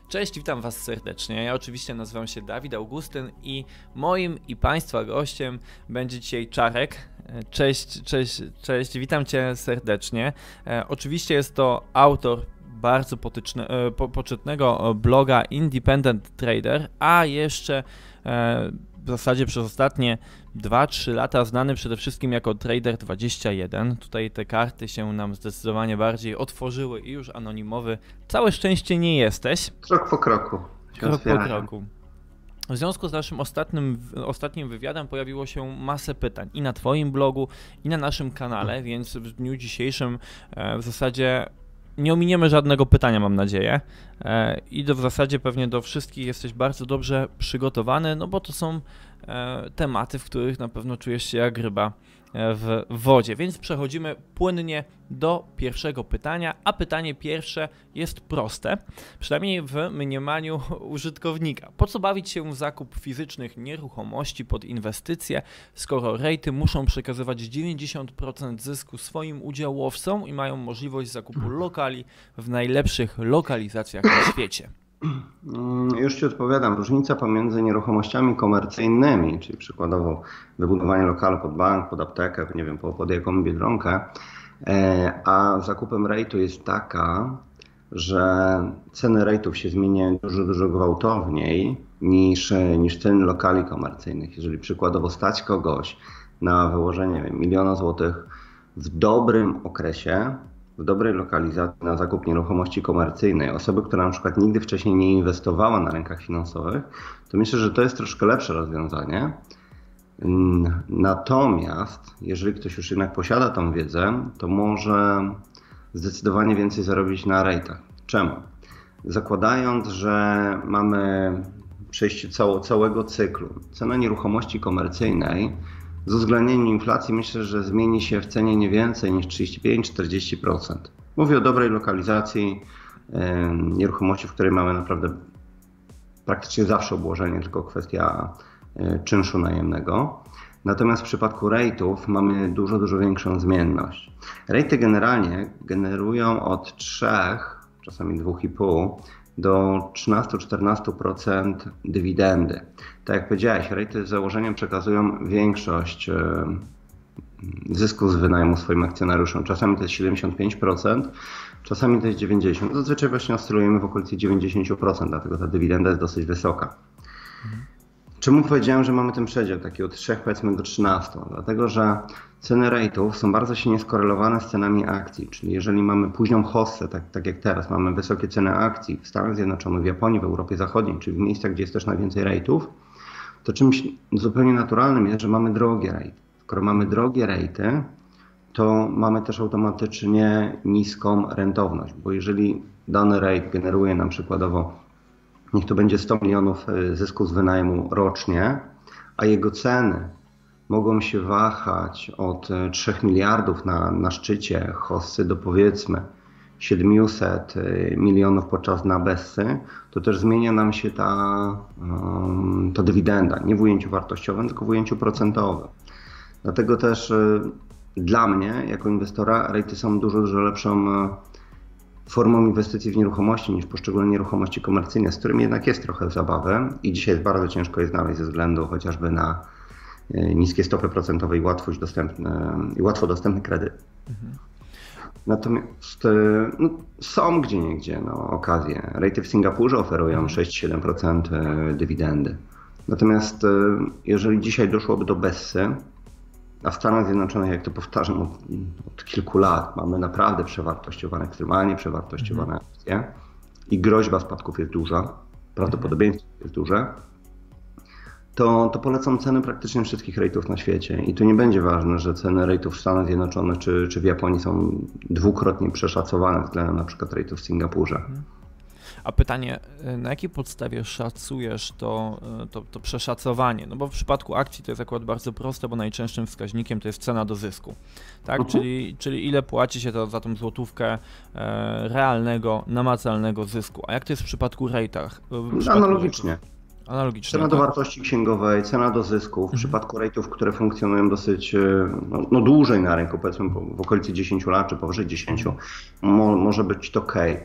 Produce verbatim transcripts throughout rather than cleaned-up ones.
Cześć, witam Was serdecznie. Ja oczywiście nazywam się Dawid Augustyn i moim i Państwa gościem będzie dzisiaj Czarek. Cześć, cześć, cześć, witam Cię serdecznie. E, oczywiście jest to autor bardzo potyczne, e, po, poczytnego bloga Independent Trader, a jeszcze e, w zasadzie przez ostatnie dwa trzy lata znany przede wszystkim jako Trader dwadzieścia jeden. Tutaj te karty się nam zdecydowanie bardziej otworzyły i już anonimowy. Całe szczęście nie jesteś. Krok po kroku. Krok po kroku. W związku z naszym ostatnim, ostatnim wywiadem pojawiło się masę pytań i na Twoim blogu, i na naszym kanale, więc w dniu dzisiejszym w zasadzie nie ominiemy żadnego pytania, mam nadzieję. I do, w zasadzie pewnie do wszystkich jesteś bardzo dobrze przygotowany, no bo to są tematy, w których na pewno czujesz się jak ryba w wodzie. Więc przechodzimy płynnie do pierwszego pytania, a pytanie pierwsze jest proste, przynajmniej w mniemaniu użytkownika. Po co bawić się w zakup fizycznych nieruchomości pod inwestycje, skoro rejty muszą przekazywać dziewięćdziesiąt procent zysku swoim udziałowcom i mają możliwość zakupu lokali w najlepszych lokalizacjach na świecie? Już Ci odpowiadam. Różnica pomiędzy nieruchomościami komercyjnymi, czyli przykładowo wybudowanie lokalu pod bank, pod aptekę, nie wiem, pod jaką Biedronkę, a zakupem rejtu jest taka, że ceny rejtów się zmieniają dużo, dużo gwałtowniej niż, niż ceny lokali komercyjnych. Jeżeli przykładowo stać kogoś na wyłożenie nie wiem, miliona złotych w dobrym okresie, w dobrej lokalizacji na zakup nieruchomości komercyjnej, osoby, która na przykład nigdy wcześniej nie inwestowała na rynkach finansowych, to myślę, że to jest troszkę lepsze rozwiązanie. Natomiast jeżeli ktoś już jednak posiada tą wiedzę, to może zdecydowanie więcej zarobić na rejtach. Czemu? Zakładając, że mamy przejście cało, całego cyklu, cena nieruchomości komercyjnej z uwzględnieniem inflacji myślę, że zmieni się w cenie nie więcej niż trzydzieści pięć do czterdziestu procent. Mówię o dobrej lokalizacji, yy, nieruchomości, w której mamy naprawdę praktycznie zawsze obłożenie, tylko kwestia yy, czynszu najemnego. Natomiast w przypadku rejtów mamy dużo, dużo większą zmienność. Rejty generalnie generują od trzech, czasami dwa i pół do trzynastu do czternastu procent dywidendy. Tak jak powiedziałeś, rejty z założeniem przekazują większość zysku z wynajmu swoim akcjonariuszom. Czasami to jest siedemdziesiąt pięć procent, czasami to jest dziewięćdziesiąt procent. Zazwyczaj właśnie oscylujemy w okolicy dziewięćdziesiąt procent, dlatego ta dywidenda jest dosyć wysoka. Mhm. Czemu powiedziałem, że mamy ten przedział taki od trzech powiedzmy do trzynastu? Dlatego, że ceny rejtów są bardzo silnie skorelowane z cenami akcji, czyli jeżeli mamy późną hossę, tak, tak jak teraz, mamy wysokie ceny akcji w Stanach Zjednoczonych, w Japonii, w Europie Zachodniej, czyli w miejscach, gdzie jest też najwięcej rejtów, to czymś zupełnie naturalnym jest, że mamy drogie rejty. Skoro mamy drogie rejty, to mamy też automatycznie niską rentowność, bo jeżeli dany rejt generuje nam przykładowo, niech to będzie sto milionów zysku z wynajmu rocznie, a jego ceny mogą się wahać od trzech miliardów na, na szczycie hossy do powiedzmy siedmiuset milionów podczas na bessy, to też zmienia nam się ta, um, ta dywidenda, nie w ujęciu wartościowym, tylko w ujęciu procentowym. Dlatego też y, dla mnie, jako inwestora, rejty są dużo, dużo lepszą y, formą inwestycji w nieruchomości niż poszczególne nieruchomości komercyjne, z którymi jednak jest trochę zabawy i dzisiaj jest bardzo ciężko je znaleźć ze względu chociażby na y, niskie stopy procentowe i łatwość dostępne, i łatwo dostępny kredyt. Mhm. Natomiast y, no, są gdzieniegdzie no, okazje. Rejty w Singapurze oferują sześć do siedmiu procent dywidendy. Natomiast y, jeżeli dzisiaj doszłoby do bessy, a w Stanach Zjednoczonych, jak to powtarzam od, od kilku lat, mamy naprawdę przewartościowane, ekstremalnie przewartościowane mm. akcje i groźba spadków jest duża, prawdopodobieństwo jest duże, to, to polecam ceny praktycznie wszystkich rejtów na świecie. I tu nie będzie ważne, że ceny rejtów w Stanach Zjednoczonych czy, czy w Japonii są dwukrotnie przeszacowane względem na przykład rejtów w Singapurze. Mm. A pytanie, na jakiej podstawie szacujesz to, to, to przeszacowanie? No bo w przypadku akcji to jest akurat bardzo proste, bo najczęstszym wskaźnikiem to jest cena do zysku. Tak? Uh-huh. Czyli, czyli ile płaci się to za tą złotówkę e, realnego, namacalnego zysku. A jak to jest w przypadku rejtach? W przypadku Analogicznie. Analogicznie. Cena do wartości księgowej, cena do zysku. W mhm. przypadku rejtów, które funkcjonują dosyć no, no dłużej na rynku, powiedzmy w okolicy dziesięciu lat czy powyżej dziesięciu, mo, może być to Cape.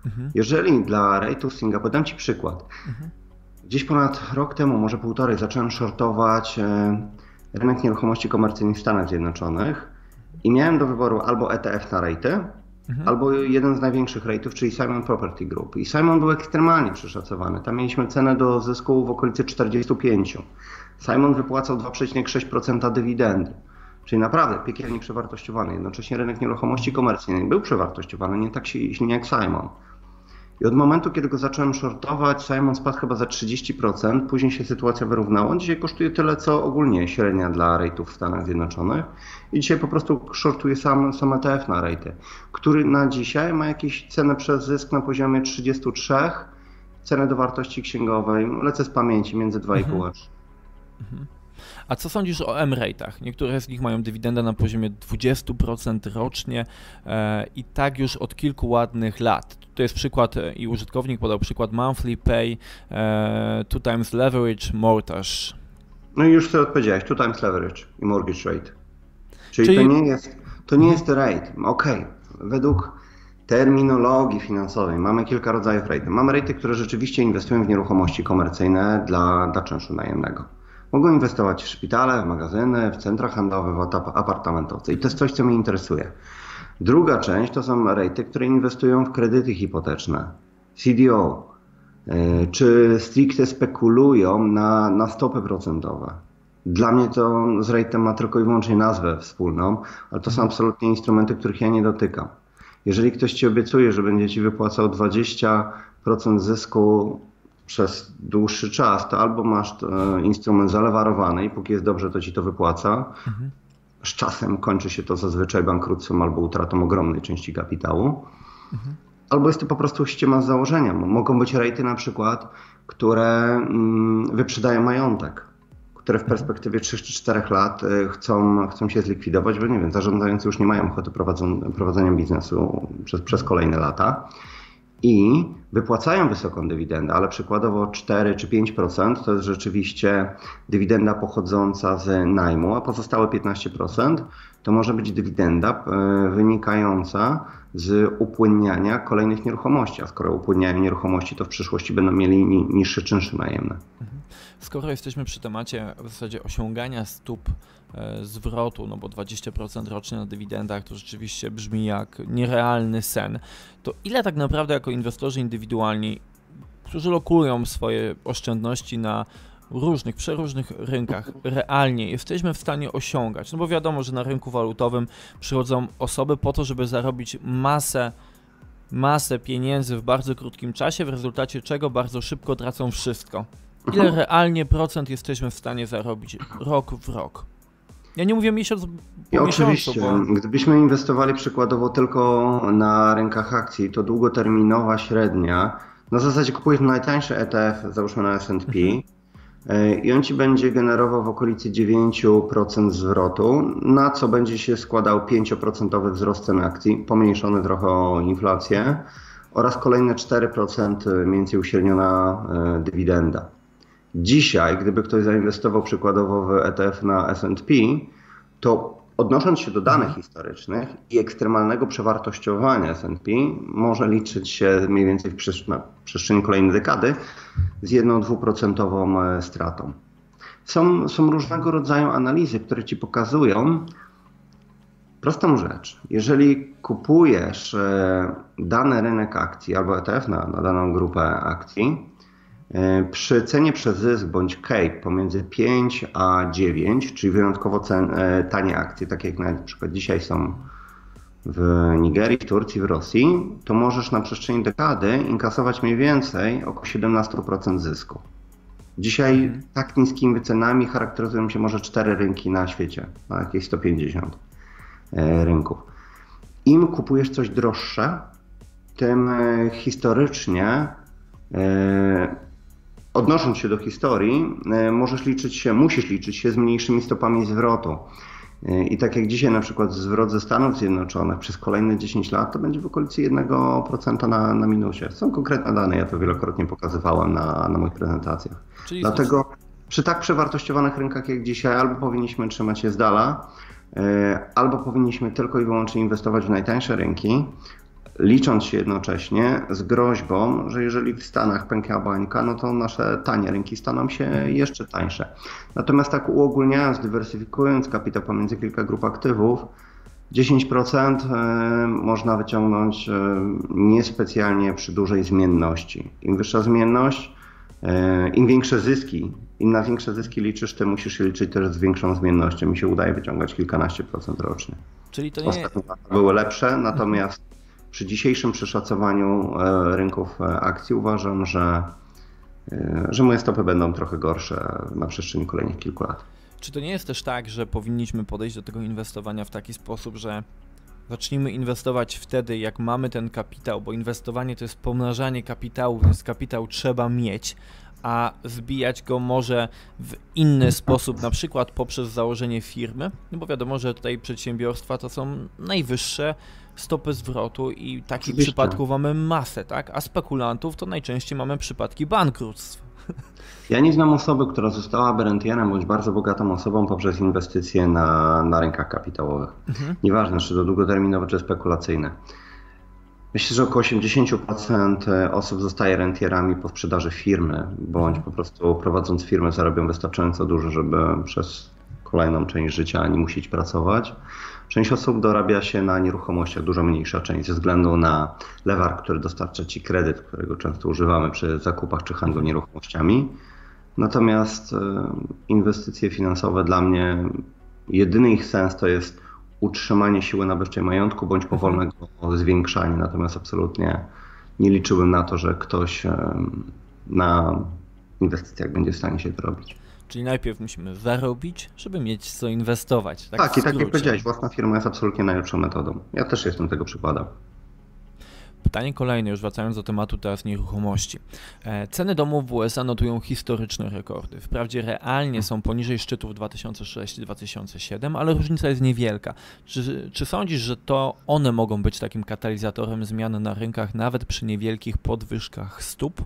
Mhm. Jeżeli dla rate'ów Singapuru, dam Ci przykład. Mhm. Gdzieś ponad rok temu, może półtorej, zacząłem shortować rynek nieruchomości komercyjnych w Stanach Zjednoczonych i miałem do wyboru albo E T F na rate'y, mhm. albo jeden z największych rate'ów, czyli Simon Property Group. I Simon był ekstremalnie przeszacowany. Tam mieliśmy cenę do zysku w okolicy czterdzieści pięć. Simon wypłacał dwa przecinek sześć procent dywidendy. Czyli naprawdę piekielnie przewartościowany. Jednocześnie rynek nieruchomości komercyjnych był przewartościowany, nie tak silnie jak Simon. I od momentu, kiedy go zacząłem shortować, Simon spadł chyba za trzydzieści procent, później się sytuacja wyrównała. Dzisiaj kosztuje tyle, co ogólnie średnia dla rate'ów w Stanach Zjednoczonych. I dzisiaj po prostu shortuje sam, sam E T F na rate'y, który na dzisiaj ma jakieś cenę przez zysk na poziomie trzydzieści trzy, cenę do wartości księgowej, lecę z pamięci, między dwa i pół a trzy. Mhm. A co sądzisz o M-rate'ach? Niektóre z nich mają dywidendę na poziomie dwadzieścia procent rocznie e, i tak już od kilku ładnych lat. To jest przykład i użytkownik podał przykład monthly pay, e, two times leverage, mortgage. No i już sobie odpowiedziałeś, two times leverage i mortgage rate. Czyli, Czyli... to nie jest, to nie jest rate. Okej, okay. Według terminologii finansowej mamy kilka rodzajów rate'ów. Mamy rate'y, które rzeczywiście inwestują w nieruchomości komercyjne dla, dla czynszu najemnego. Mogą inwestować w szpitale, w magazyny, w centra handlowe, w apartamentowce i to jest coś, co mnie interesuje. Druga część to są rate'y, które inwestują w kredyty hipoteczne, C D O, czy stricte spekulują na, na stopy procentowe. Dla mnie to z rate'em ma tylko i wyłącznie nazwę wspólną, ale to są absolutnie instrumenty, których ja nie dotykam. Jeżeli ktoś Ci obiecuje, że będzie Ci wypłacał dwadzieścia procent zysku przez dłuższy czas, to albo masz instrument zalewarowany i póki jest dobrze, to Ci to wypłaca. Mhm. Z czasem kończy się to zazwyczaj bankructwem albo utratą ogromnej części kapitału. Mhm. Albo jest to po prostu ściema z założenia. Mogą być rate'y na przykład, które wyprzedają majątek, które w perspektywie trzech czy czterech lat chcą, chcą się zlikwidować, bo nie wiem, zarządzający już nie mają ochoty prowadzenia biznesu przez, przez kolejne lata. I wypłacają wysoką dywidendę, ale przykładowo cztery czy pięć procent to jest rzeczywiście dywidenda pochodząca z najmu, a pozostałe piętnaście procent to może być dywidenda wynikająca z upłynniania kolejnych nieruchomości, a skoro upłynniają nieruchomości, to w przyszłości będą mieli niższe czynsze najemne. Skoro jesteśmy przy temacie w zasadzie osiągania stóp e, zwrotu, no bo dwadzieścia procent rocznie na dywidendach to rzeczywiście brzmi jak nierealny sen, to ile tak naprawdę jako inwestorzy indywidualni, którzy lokują swoje oszczędności na różnych, przeróżnych rynkach, realnie jesteśmy w stanie osiągać? No bo wiadomo, że na rynku walutowym przychodzą osoby po to, żeby zarobić masę masę pieniędzy w bardzo krótkim czasie, w rezultacie czego bardzo szybko tracą wszystko. Ile realnie procent jesteśmy w stanie zarobić rok w rok? Ja nie mówię miesiąc po miesiącu, oczywiście, bo... gdybyśmy inwestowali przykładowo tylko na rynkach akcji, to długoterminowa średnia, na zasadzie kupujesz najtańszy E T F, załóżmy na S and P, mhm. i on Ci będzie generował w okolicy dziewięć procent zwrotu, na co będzie się składał pięć procent wzrost cen akcji, pomniejszony trochę o inflację oraz kolejne cztery procent mniej więcej uśredniona dywidenda. Dzisiaj, gdyby ktoś zainwestował przykładowo w E T F na S and P, to odnosząc się do danych historycznych i ekstremalnego przewartościowania S and P, może liczyć się mniej więcej w przestrzeni kolejnej dekady z jedną dwuprocentową stratą. Są, są różnego rodzaju analizy, które Ci pokazują prostą rzecz. Jeżeli kupujesz dany rynek akcji albo E T F na, na daną grupę akcji, przy cenie przez zysk bądź cape pomiędzy pięć a dziewięć, czyli wyjątkowo cen, tanie akcje, takie jak na przykład dzisiaj są w Nigerii, w Turcji, w Rosji, to możesz na przestrzeni dekady inkasować mniej więcej około siedemnaście procent zysku. Dzisiaj mhm. tak niskimi cenami charakteryzują się może cztery rynki na świecie, na jakieś sto pięćdziesiąt rynków. Im kupujesz coś droższe, tym historycznie odnosząc się do historii, możesz liczyć się, musisz liczyć się z mniejszymi stopami zwrotu. I tak jak dzisiaj na przykład zwrot ze Stanów Zjednoczonych przez kolejne dziesięć lat to będzie w okolicy jednego procenta na, na minusie. Są konkretne dane, ja to wielokrotnie pokazywałem na, na moich prezentacjach. Czyli Dlatego przy tak przewartościowanych rynkach jak dzisiaj albo powinniśmy trzymać się z dala, albo powinniśmy tylko i wyłącznie inwestować w najtańsze rynki, licząc się jednocześnie z groźbą, że jeżeli w Stanach pęka bańka, no to nasze tanie rynki staną się jeszcze tańsze. Natomiast tak uogólniając, dywersyfikując kapitał pomiędzy kilka grup aktywów, dziesięć procent można wyciągnąć niespecjalnie przy dużej zmienności. Im wyższa zmienność, im większe zyski, im na większe zyski liczysz, tym musisz się liczyć też z większą zmiennością. Mi się udaje wyciągać kilkanaście procent rocznie. Czyli to nie... Ostatnie lata były lepsze, natomiast przy dzisiejszym przeszacowaniu rynków akcji uważam, że, że moje stopy będą trochę gorsze na przestrzeni kolejnych kilku lat. Czy to nie jest też tak, że powinniśmy podejść do tego inwestowania w taki sposób, że zacznijmy inwestować wtedy, jak mamy ten kapitał, bo inwestowanie to jest pomnażanie kapitału, więc kapitał trzeba mieć, a zbijać go może w inny sposób, na przykład poprzez założenie firmy, no bo wiadomo, że tutaj przedsiębiorstwa to są najwyższe stopy zwrotu i takich Oczywiście. przypadków mamy masę, tak? A spekulantów to najczęściej mamy przypadki bankructw. Ja nie znam osoby, która została rentierem bądź bardzo bogatą osobą poprzez inwestycje na, na rynkach kapitałowych. Mhm. Nieważne, czy to długoterminowe, czy spekulacyjne. Myślę, że około osiemdziesiąt procent osób zostaje rentierami po sprzedaży firmy, bądź po prostu prowadząc firmę zarobią wystarczająco dużo, żeby przez kolejną część życia nie musieć pracować. Część osób dorabia się na nieruchomościach, dużo mniejsza część, ze względu na lewar, który dostarcza Ci kredyt, którego często używamy przy zakupach czy handlu nieruchomościami. Natomiast inwestycje finansowe dla mnie, jedyny ich sens to jest utrzymanie siły nabywczej majątku bądź powolnego zwiększania. Natomiast absolutnie nie liczyłbym na to, że ktoś na inwestycjach będzie w stanie się to robić. Czyli najpierw musimy zarobić, żeby mieć co inwestować. Tak, tak i tak jak powiedziałeś, własna firma jest absolutnie najlepszą metodą. Ja też jestem tego przykładem. Pytanie kolejne, już wracając do tematu teraz nieruchomości. Ceny domów w U S A notują historyczne rekordy. Wprawdzie realnie są poniżej szczytów dwa tysiące szósty dwa tysiące siódmy, ale różnica jest niewielka. Czy, czy sądzisz, że to one mogą być takim katalizatorem zmian na rynkach nawet przy niewielkich podwyżkach stóp?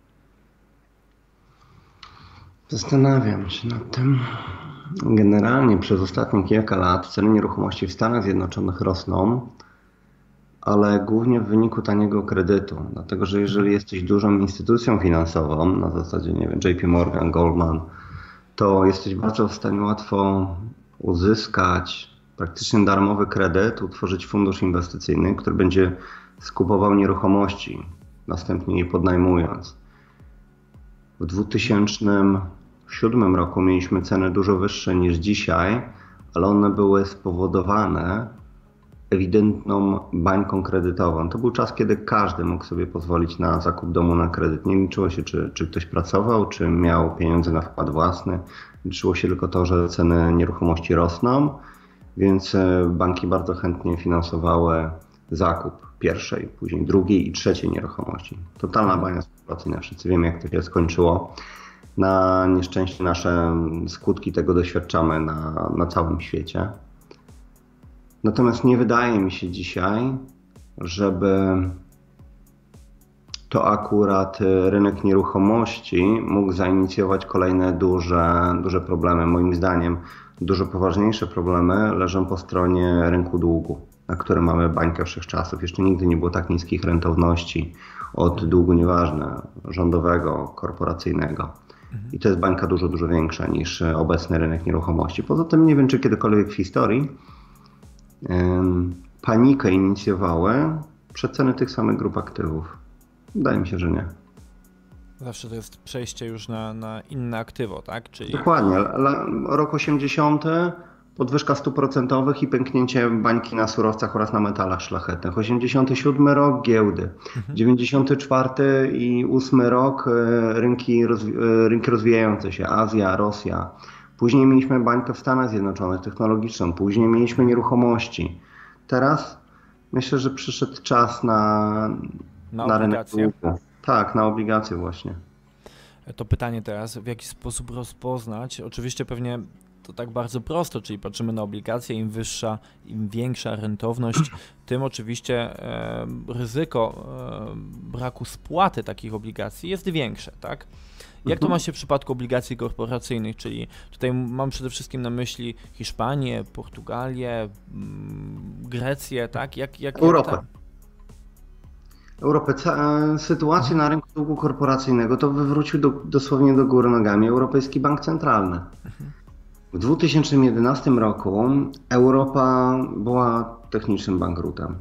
Zastanawiam się nad tym. Generalnie przez ostatnie kilka lat ceny nieruchomości w Stanach Zjednoczonych rosną, ale głównie w wyniku taniego kredytu. Dlatego, że jeżeli jesteś dużą instytucją finansową, na zasadzie, nie wiem, J P Morgan, Goldman, to jesteś bardzo w stanie łatwo uzyskać praktycznie darmowy kredyt, utworzyć fundusz inwestycyjny, który będzie skupował nieruchomości, następnie je podnajmując. W dwa tysiące siódmym roku mieliśmy ceny dużo wyższe niż dzisiaj, ale one były spowodowane ewidentną bańką kredytową. To był czas, kiedy każdy mógł sobie pozwolić na zakup domu na kredyt. Nie liczyło się, czy, czy ktoś pracował, czy miał pieniądze na wkład własny. Liczyło się tylko to, że ceny nieruchomości rosną, więc banki bardzo chętnie finansowały zakup pierwszej, później drugiej i trzeciej nieruchomości. Totalna bania spekulacyjna. Wszyscy wiemy, jak to się skończyło. Na nieszczęście nasze skutki tego doświadczamy na, na całym świecie. Natomiast nie wydaje mi się dzisiaj, żeby to akurat rynek nieruchomości mógł zainicjować kolejne duże, duże problemy. Moim zdaniem dużo poważniejsze problemy leżą po stronie rynku długu, na którym mamy bańkę wszechczasów. Jeszcze nigdy nie było tak niskich rentowności od długu, nieważne, rządowego, korporacyjnego. I to jest bańka dużo, dużo większa niż obecny rynek nieruchomości. Poza tym nie wiem, czy kiedykolwiek w historii um, panikę inicjowały przeceny tych samych grup aktywów. Wydaje mi się, że nie. Zawsze to jest przejście już na, na inne aktywo, tak? Czyli... Dokładnie. Rok osiemdziesiąty, podwyżka stóp procentowych i pęknięcie bańki na surowcach oraz na metalach szlachetnych. osiemdziesiąty siódmy rok giełdy. Mhm. dziewięćdziesiąty czwarty i ósmy rok rynki, rozwi rynki rozwijające się. Azja, Rosja. Później mieliśmy bańkę w Stanach Zjednoczonych technologiczną. Później mieliśmy nieruchomości. Teraz myślę, że przyszedł czas na, na, na rynek długu. Tak, na obligacje właśnie. To pytanie teraz, w jaki sposób rozpoznać? Oczywiście pewnie to tak bardzo prosto, czyli patrzymy na obligacje, im wyższa, im większa rentowność, tym oczywiście e, ryzyko e, braku spłaty takich obligacji jest większe, tak? Jak to ma się w przypadku obligacji korporacyjnych, czyli tutaj mam przede wszystkim na myśli Hiszpanię, Portugalię, Grecję, tak? Jak, jak, Europę. Jak Europę, sytuację na rynku długu korporacyjnego to wywrócił do, dosłownie do góry nogami Europejski Bank Centralny. W dwa tysiące jedenastym roku Europa była technicznym bankrutem.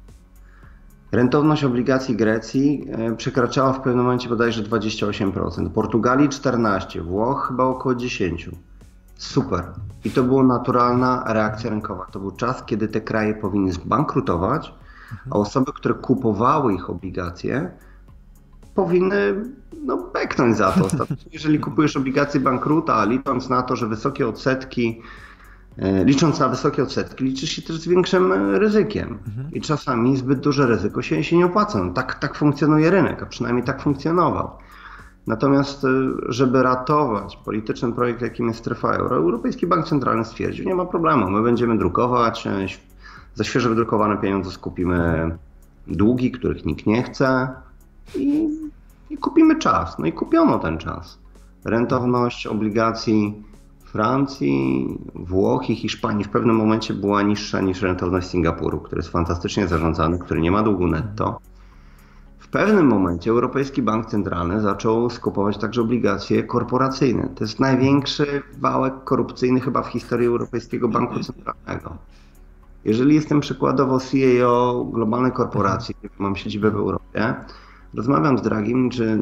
Rentowność obligacji Grecji przekraczała w pewnym momencie bodajże dwadzieścia osiem procent, Portugalii czternaście procent, Włoch chyba około dziesięć procent. Super. I to była naturalna reakcja rynkowa. To był czas, kiedy te kraje powinny zbankrutować, a osoby, które kupowały ich obligacje, powinny no, beknąć za to. Jeżeli kupujesz obligacje bankruta, licząc na to, że wysokie odsetki, licząc na wysokie odsetki, liczysz się też z większym ryzykiem. I czasami zbyt duże ryzyko się, się nie opłaca. No, tak, tak funkcjonuje rynek, a przynajmniej tak funkcjonował. Natomiast, żeby ratować polityczny projekt, jakim jest strefa euro, Europejski Bank Centralny stwierdził, nie ma problemu, my będziemy drukować, za świeżo wydrukowane pieniądze skupimy długi, których nikt nie chce i, i kupimy czas. No i kupiono ten czas. Rentowność obligacji Francji, Włoch i Hiszpanii w pewnym momencie była niższa niż rentowność Singapuru, który jest fantastycznie zarządzany, który nie ma długu netto. W pewnym momencie Europejski Bank Centralny zaczął skupować także obligacje korporacyjne. To jest największy wałek korupcyjny chyba w historii Europejskiego Banku Centralnego. Jeżeli jestem przykładowo C E O globalnej korporacji, mam siedzibę w Europie, rozmawiam z Dragim czy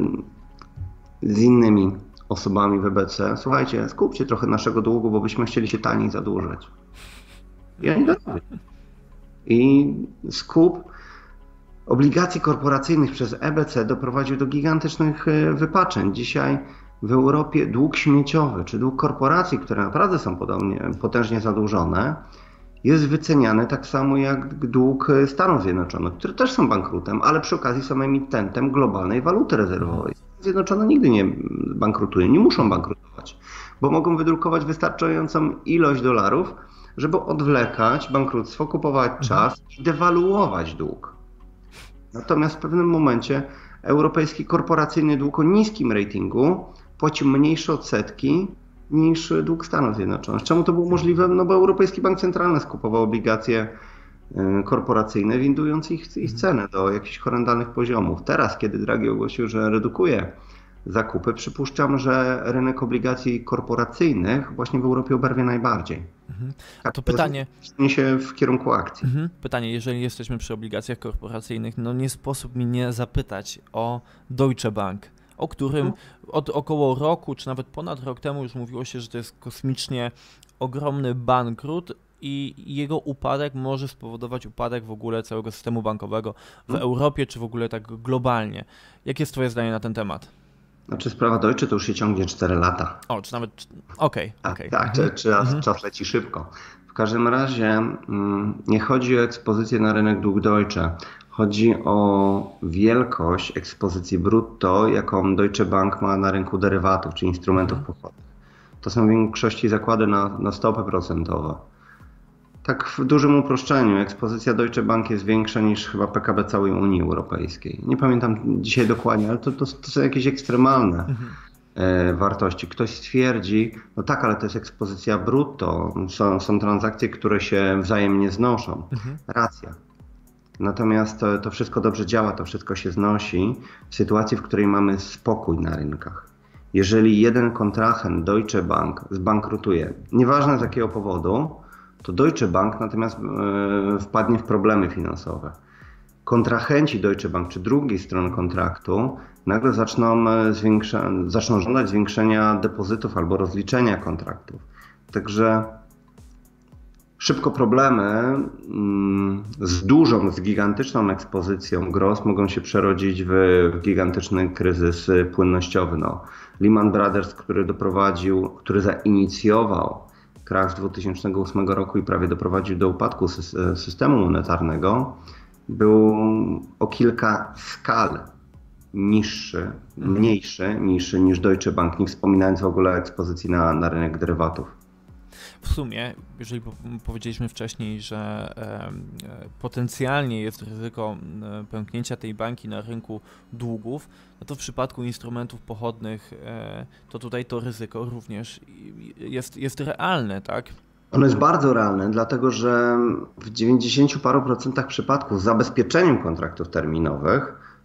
z innymi osobami w E B C, słuchajcie, skupcie trochę naszego długu, bo byśmy chcieli się taniej zadłużać. I oni to robią. I skup obligacji korporacyjnych przez E B C doprowadził do gigantycznych wypaczeń. Dzisiaj w Europie dług śmieciowy, czy dług korporacji, które naprawdę są podobnie, potężnie zadłużone, jest wyceniany tak samo jak dług Stanów Zjednoczonych, które też są bankrutem, ale przy okazji są emitentem globalnej waluty rezerwowej. Stany Zjednoczone nigdy nie bankrutują, nie muszą bankrutować, bo mogą wydrukować wystarczającą ilość dolarów, żeby odwlekać bankructwo, kupować czas i dewaluować dług. Natomiast w pewnym momencie europejski korporacyjny dług o niskim ratingu płaci mniejsze odsetki niż dług Stanów Zjednoczonych. Czemu to było możliwe? No bo Europejski Bank Centralny skupował obligacje korporacyjne, windując ich, ich cenę do jakichś horrendalnych poziomów. Teraz, kiedy Draghi ogłosił, że redukuje zakupy, przypuszczam, że rynek obligacji korporacyjnych właśnie w Europie oberwie najbardziej. Mhm. A to pytanie... się w kierunku akcji. Mhm. Pytanie, jeżeli jesteśmy przy obligacjach korporacyjnych, no nie sposób mi nie zapytać o Deutsche Bank, o którym od około roku, czy nawet ponad rok temu już mówiło się, że to jest kosmicznie ogromny bankrut i jego upadek może spowodować upadek w ogóle całego systemu bankowego w hmm. Europie, czy w ogóle tak globalnie. Jakie jest twoje zdanie na ten temat? Znaczy sprawa Deutsche to już się ciągnie cztery lata. O, czy nawet... Okej. Okay, okay. Tak, mhm. czy, czas, mhm. czas leci szybko. W każdym razie mm, nie chodzi o ekspozycję na rynek dług Deutsche. Chodzi o wielkość ekspozycji brutto, jaką Deutsche Bank ma na rynku derywatów, czy instrumentów mhm. pochodnych. To są w większości zakłady na, na stopy procentowe. Tak w dużym uproszczeniu, ekspozycja Deutsche Bank jest większa niż chyba P K B całej Unii Europejskiej. Nie pamiętam dzisiaj dokładnie, ale to, to, to są jakieś ekstremalne mhm. e, wartości. Ktoś stwierdzi, no tak, ale to jest ekspozycja brutto, są, są transakcje, które się wzajemnie znoszą. Mhm. Racja. Natomiast to, to wszystko dobrze działa, to wszystko się znosi w sytuacji, w której mamy spokój na rynkach. Jeżeli jeden kontrahent Deutsche Bank zbankrutuje, nieważne z jakiego powodu, to Deutsche Bank natomiast e, wpadnie w problemy finansowe. Kontrahenci Deutsche Bank czy drugiej strony kontraktu nagle zaczną, zwiększa, zaczną żądać zwiększenia depozytów albo rozliczenia kontraktów. Także szybko problemy mm, z dużą, z gigantyczną ekspozycją groz mogą się przerodzić w, w gigantyczny kryzys płynnościowy. No, Lehman Brothers, który doprowadził, który zainicjował krach z dwa tysiące ósmego roku i prawie doprowadził do upadku systemu monetarnego, był o kilka skal niższy, mniejszy niż, niż Deutsche Bank, nie wspominając w ogóle o ekspozycji na, na rynek derywatów. W sumie, jeżeli powiedzieliśmy wcześniej, że potencjalnie jest ryzyko pęknięcia tej banki na rynku długów, no to w przypadku instrumentów pochodnych to tutaj to ryzyko również jest, jest realne, tak? Ono jest bardzo realne, dlatego że w dziewięćdziesięciu paru procentach przypadków z zabezpieczeniem kontraktów terminowych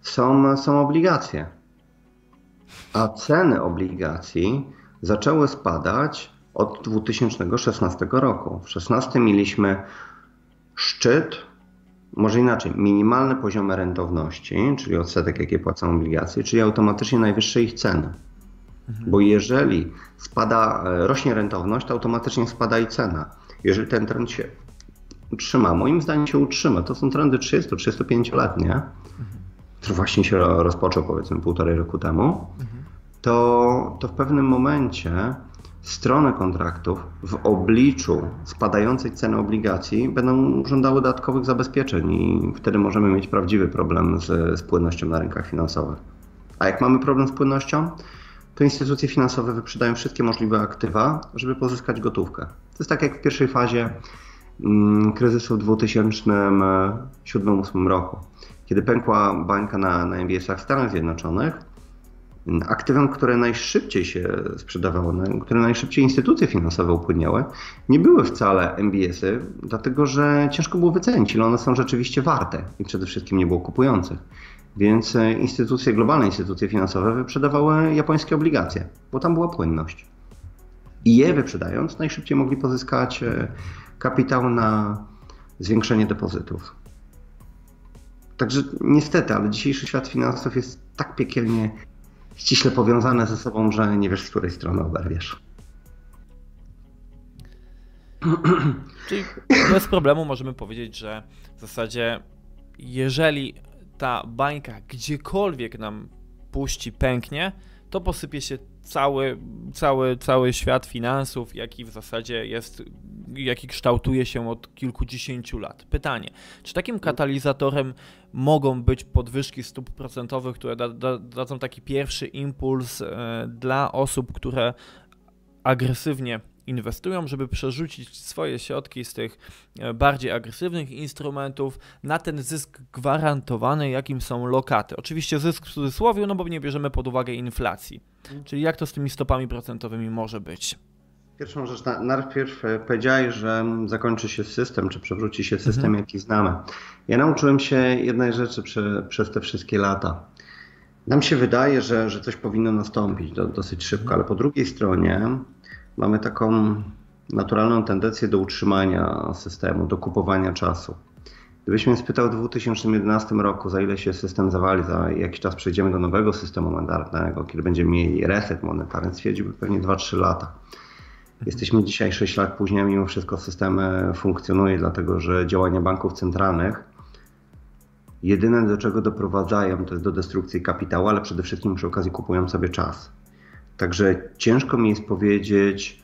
są, są obligacje. A ceny obligacji zaczęły spadać od dwa tysiące szesnastego roku. W dwa tysiące szesnastym mieliśmy szczyt, może inaczej, minimalne poziomy rentowności, czyli odsetek, jakie płacą obligacje, czyli automatycznie najwyższe ich ceny. Mhm. Bo jeżeli spada, rośnie rentowność, to automatycznie spada i cena. Jeżeli ten trend się utrzyma, moim zdaniem się utrzyma, to są trendy trzydziesto trzydzieści pięć lat, nie? Mhm. Który właśnie się rozpoczął powiedzmy półtorej roku temu, mhm. to, to w pewnym momencie strony kontraktów w obliczu spadającej ceny obligacji będą żądały dodatkowych zabezpieczeń i wtedy możemy mieć prawdziwy problem z, z płynnością na rynkach finansowych. A jak mamy problem z płynnością, to instytucje finansowe wyprzedają wszystkie możliwe aktywa, żeby pozyskać gotówkę. To jest tak jak w pierwszej fazie mm, kryzysu w dwa tysiące siódmym do dwa tysiące ósmym roku, kiedy pękła bańka na, na M B S-ach w Stanach Zjednoczonych. Aktywem, które najszybciej się sprzedawało, które najszybciej instytucje finansowe upłynniały, nie były wcale M B S-y, dlatego że ciężko było wycenić, ile one są rzeczywiście warte i przede wszystkim nie było kupujących. Więc instytucje, globalne instytucje finansowe wyprzedawały japońskie obligacje, bo tam była płynność. I je wyprzedając najszybciej mogli pozyskać kapitał na zwiększenie depozytów. Także niestety, ale dzisiejszy świat finansów jest tak piekielnie ściśle powiązane ze sobą, że nie wiesz, z której strony oberwiesz. Czyli bez problemu możemy powiedzieć, że w zasadzie jeżeli ta bańka gdziekolwiek nam puści, pęknie, to posypie się cały, cały, cały świat finansów, jaki w zasadzie jest, jaki kształtuje się od kilkudziesięciu lat. Pytanie, czy takim katalizatorem mogą być podwyżki stóp procentowych, które da, da, dadzą taki pierwszy impuls e, dla osób, które agresywnie inwestują, żeby przerzucić swoje środki z tych bardziej agresywnych instrumentów na ten zysk gwarantowany, jakim są lokaty. Oczywiście zysk w cudzysłowie, no bo nie bierzemy pod uwagę inflacji. Czyli jak to z tymi stopami procentowymi może być? Pierwszą rzecz, najpierw powiedziałeś, że zakończy się system, czy przewróci się system, mhm. jaki znamy. Ja nauczyłem się jednej rzeczy przy, przez te wszystkie lata. Nam się wydaje, że, że coś powinno nastąpić do, dosyć szybko, mhm. ale po drugiej stronie mamy taką naturalną tendencję do utrzymania systemu, do kupowania czasu. Gdybyś mnie spytał w dwa tysiące jedenastym roku, za ile się system zawali, za jakiś czas przejdziemy do nowego systemu monetarnego, kiedy będziemy mieli reset monetarny, stwierdziłby pewnie dwa trzy lata. Jesteśmy dzisiaj sześć lat później, mimo wszystko system funkcjonuje, dlatego że działania banków centralnych jedyne, do czego doprowadzają, to jest do destrukcji kapitału, ale przede wszystkim przy okazji kupują sobie czas. Także ciężko mi jest powiedzieć,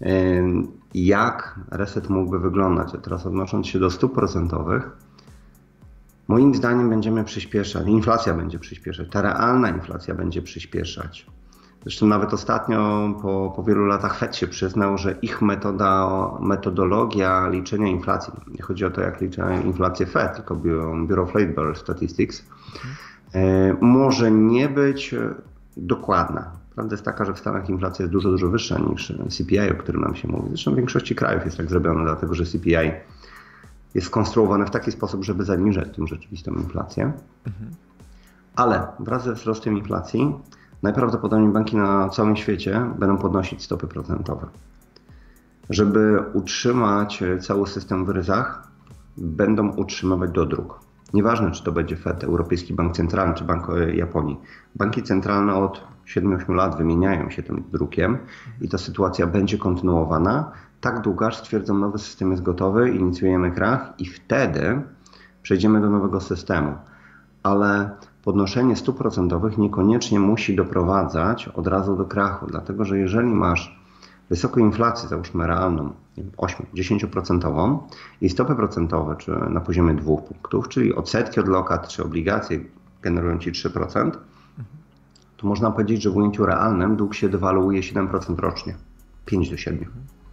jak reset mógłby wyglądać. A teraz odnosząc się do stóp procentowych, moim zdaniem będziemy przyspieszać, inflacja będzie przyspieszać, ta realna inflacja będzie przyspieszać. Zresztą nawet ostatnio po, po wielu latach Fed się przyznał, że ich metoda, metodologia liczenia inflacji, nie chodzi o to, jak liczy inflację Fed, tylko Bureau of Labor Statistics, hmm. może nie być dokładna. Prawda jest taka, że w Stanach inflacja jest dużo, dużo wyższa niż C P I, o którym nam się mówi. Zresztą w większości krajów jest tak zrobione, dlatego że C P I jest skonstruowane w taki sposób, żeby zaniżać tę rzeczywistą inflację. Mhm. Ale wraz ze wzrostem inflacji najprawdopodobniej banki na całym świecie będą podnosić stopy procentowe. Żeby utrzymać cały system w ryzach, będą utrzymywać dodruk. Nieważne, czy to będzie Fed, Europejski Bank Centralny, czy Bank Japonii. Banki centralne od siedmiu ośmiu lat wymieniają się tym drukiem i ta sytuacja będzie kontynuowana tak długo, aż stwierdzą, nowy system jest gotowy, inicjujemy krach i wtedy przejdziemy do nowego systemu. Ale podnoszenie stóp procentowych niekoniecznie musi doprowadzać od razu do krachu, dlatego że jeżeli masz wysoką inflację, załóżmy realną, osiem do dziesięciu procent i stopy procentowe czy na poziomie dwóch punktów, czyli odsetki od lokat czy obligacje generują ci trzy procent, to można powiedzieć, że w ujęciu realnym dług się dewaluuje siedem procent rocznie, pięć do siedmiu.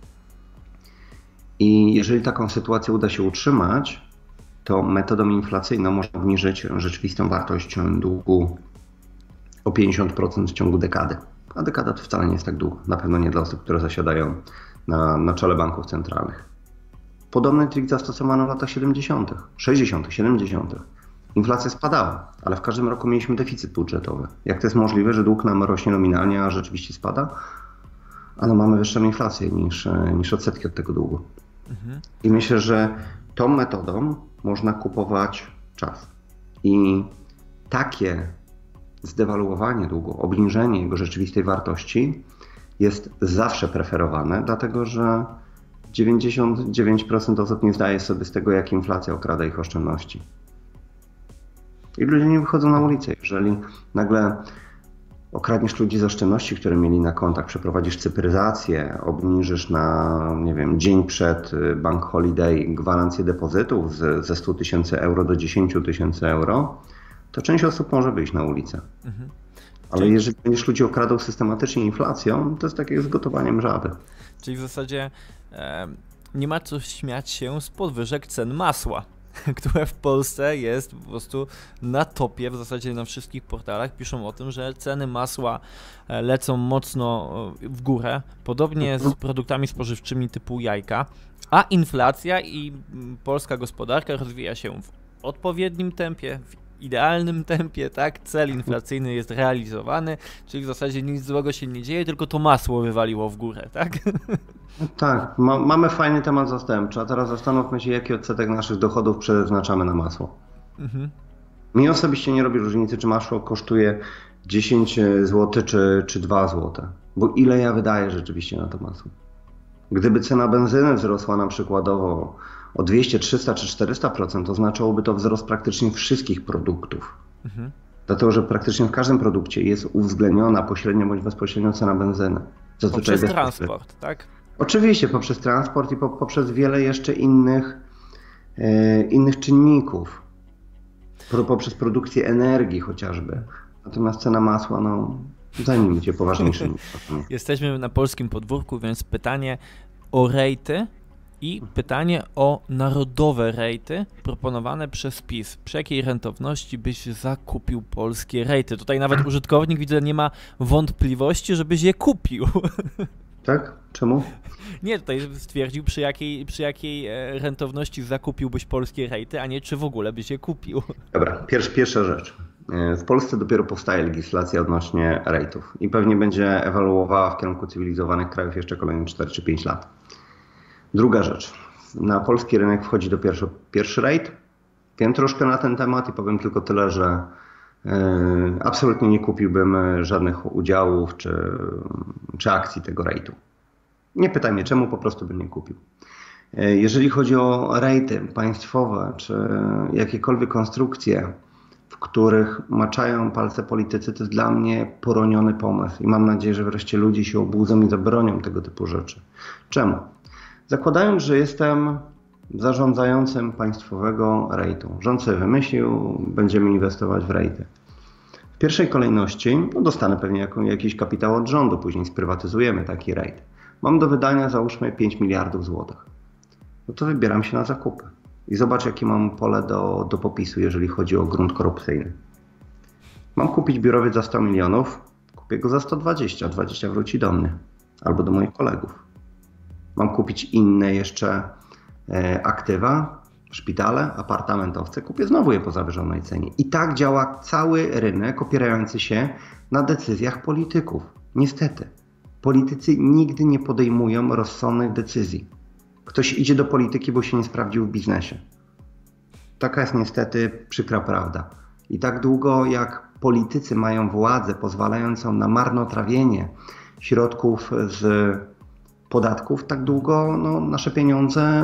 I jeżeli taką sytuację uda się utrzymać, to metodą inflacyjną można obniżyć rzeczywistą wartość długu o pięćdziesiąt procent w ciągu dekady. A dekada to wcale nie jest tak długo, na pewno nie dla osób, które zasiadają na, na czele banków centralnych. Podobny trik zastosowano w latach siedemdziesiątych, sześćdziesiątych, siedemdziesiątych. Inflacja spadała, ale w każdym roku mieliśmy deficyt budżetowy. Jak to jest możliwe, że dług nam rośnie nominalnie, a rzeczywiście spada? Ale mamy wyższą inflację niż, niż odsetki od tego długu. Mhm. I myślę, że tą metodą można kupować czas. I takie zdewaluowanie długu, obniżenie jego rzeczywistej wartości jest zawsze preferowane, dlatego że dziewięćdziesiąt dziewięć procent osób nie zdaje sobie z tego, jak inflacja okrada ich oszczędności. I ludzie nie wychodzą na ulicę. Jeżeli nagle okradniesz ludzi z oszczędności, które mieli na kontach, przeprowadzisz cyfryzację, obniżysz na, nie wiem, dzień przed Bank Holiday gwarancję depozytów z, ze sto tysięcy euro do dziesięć tysięcy euro, to część osób może wyjść na ulicę. Mhm. Ale Czyli... jeżeli będziesz ludzi okradał systematycznie inflacją, to jest takie jak z gotowaniem żaby. Czyli w zasadzie e, nie ma co śmiać się z podwyżek cen masła, które w Polsce jest po prostu na topie, w zasadzie na wszystkich portalach piszą o tym, że ceny masła lecą mocno w górę, podobnie z produktami spożywczymi typu jajka, a inflacja i polska gospodarka rozwija się w odpowiednim tempie, w idealnym tempie, tak? Cel inflacyjny jest realizowany, czyli w zasadzie nic złego się nie dzieje, tylko to masło wywaliło w górę, tak? Tak, ma, mamy fajny temat zastępczy, a teraz zastanówmy się, jaki odsetek naszych dochodów przeznaczamy na masło. Mhm. Mi osobiście nie robi różnicy, czy masło kosztuje dziesięć złotych czy, czy dwa złote, bo ile ja wydaję rzeczywiście na to masło. Gdyby cena benzyny wzrosła na przykładowo o dwieście, trzysta czy czterysta procent, oznaczałoby to wzrost praktycznie wszystkich produktów. Mhm. Dlatego, że praktycznie w każdym produkcie jest uwzględniona pośrednio bądź bezpośrednio cena benzyny. Poprzez transport, tak? Oczywiście, poprzez transport i po, poprzez wiele jeszcze innych, e, innych czynników. Poprzez produkcję energii chociażby. Natomiast cena masła, no zajmijmy się poważniejszymi. Jesteśmy na polskim podwórku, więc pytanie o rejty i pytanie o narodowe rejty proponowane przez PiS. Przy jakiej rentowności byś zakupił polskie rejty? Tutaj nawet użytkownik, widzę, nie ma wątpliwości, żebyś je kupił. Tak? Czemu? Nie, tutaj stwierdził, przy jakiej, przy jakiej rentowności zakupiłbyś polskie rejty, a nie czy w ogóle byś je kupił. Dobra, pierwsza, pierwsza rzecz. W Polsce dopiero powstaje legislacja odnośnie rejtów i pewnie będzie ewoluowała w kierunku cywilizowanych krajów jeszcze kolejne cztery czy pięć lat. Druga rzecz. Na polski rynek wchodzi dopiero pierwszy rejt. Wiem troszkę na ten temat i powiem tylko tyle, że yy, absolutnie nie kupiłbym żadnych udziałów czy, czy akcji tego rejtu. Nie pytaj mnie czemu, po prostu bym nie kupił. Yy, jeżeli chodzi o rejty państwowe czy jakiekolwiek konstrukcje, w których maczają palce politycy, to jest dla mnie poroniony pomysł i mam nadzieję, że wreszcie ludzie się obudzą i zabronią tego typu rzeczy. Czemu? Zakładając, że jestem zarządzającym państwowego rejtu. Rząd sobie wymyślił, będziemy inwestować w rejty. W pierwszej kolejności no dostanę pewnie jaką, jakiś kapitał od rządu, później sprywatyzujemy taki rejt. Mam do wydania załóżmy pięć miliardów złotych. No to wybieram się na zakupy. I zobacz, jakie mam pole do, do popisu, jeżeli chodzi o grunt korupcyjny. Mam kupić biurowiec za sto milionów, kupię go za sto dwadzieścia, dwadzieścia wróci do mnie albo do moich kolegów. Mam kupić inne jeszcze e, aktywa, szpitale, apartamentowce, kupię znowu je po zawyżonej cenie. I tak działa cały rynek opierający się na decyzjach polityków. Niestety, politycy nigdy nie podejmują rozsądnych decyzji. Ktoś idzie do polityki, bo się nie sprawdził w biznesie. Taka jest niestety przykra prawda. I tak długo jak politycy mają władzę pozwalającą na marnotrawienie środków z podatków, tak długo no, nasze pieniądze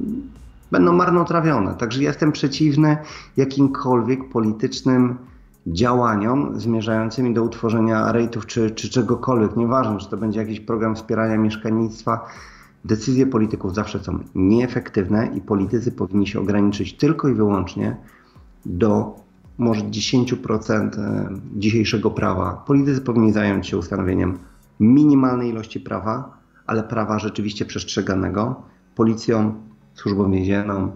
będą marnotrawione. Także jestem przeciwny jakimkolwiek politycznym działaniom zmierzającymi do utworzenia rejtów czy, czy czegokolwiek. Nieważne, czy to będzie jakiś program wspierania mieszkalnictwa. Decyzje polityków zawsze są nieefektywne i politycy powinni się ograniczyć tylko i wyłącznie do może dziesięć procent dzisiejszego prawa. Politycy powinni zająć się ustanowieniem minimalnej ilości prawa, ale prawa rzeczywiście przestrzeganego, policją, służbą więzienną,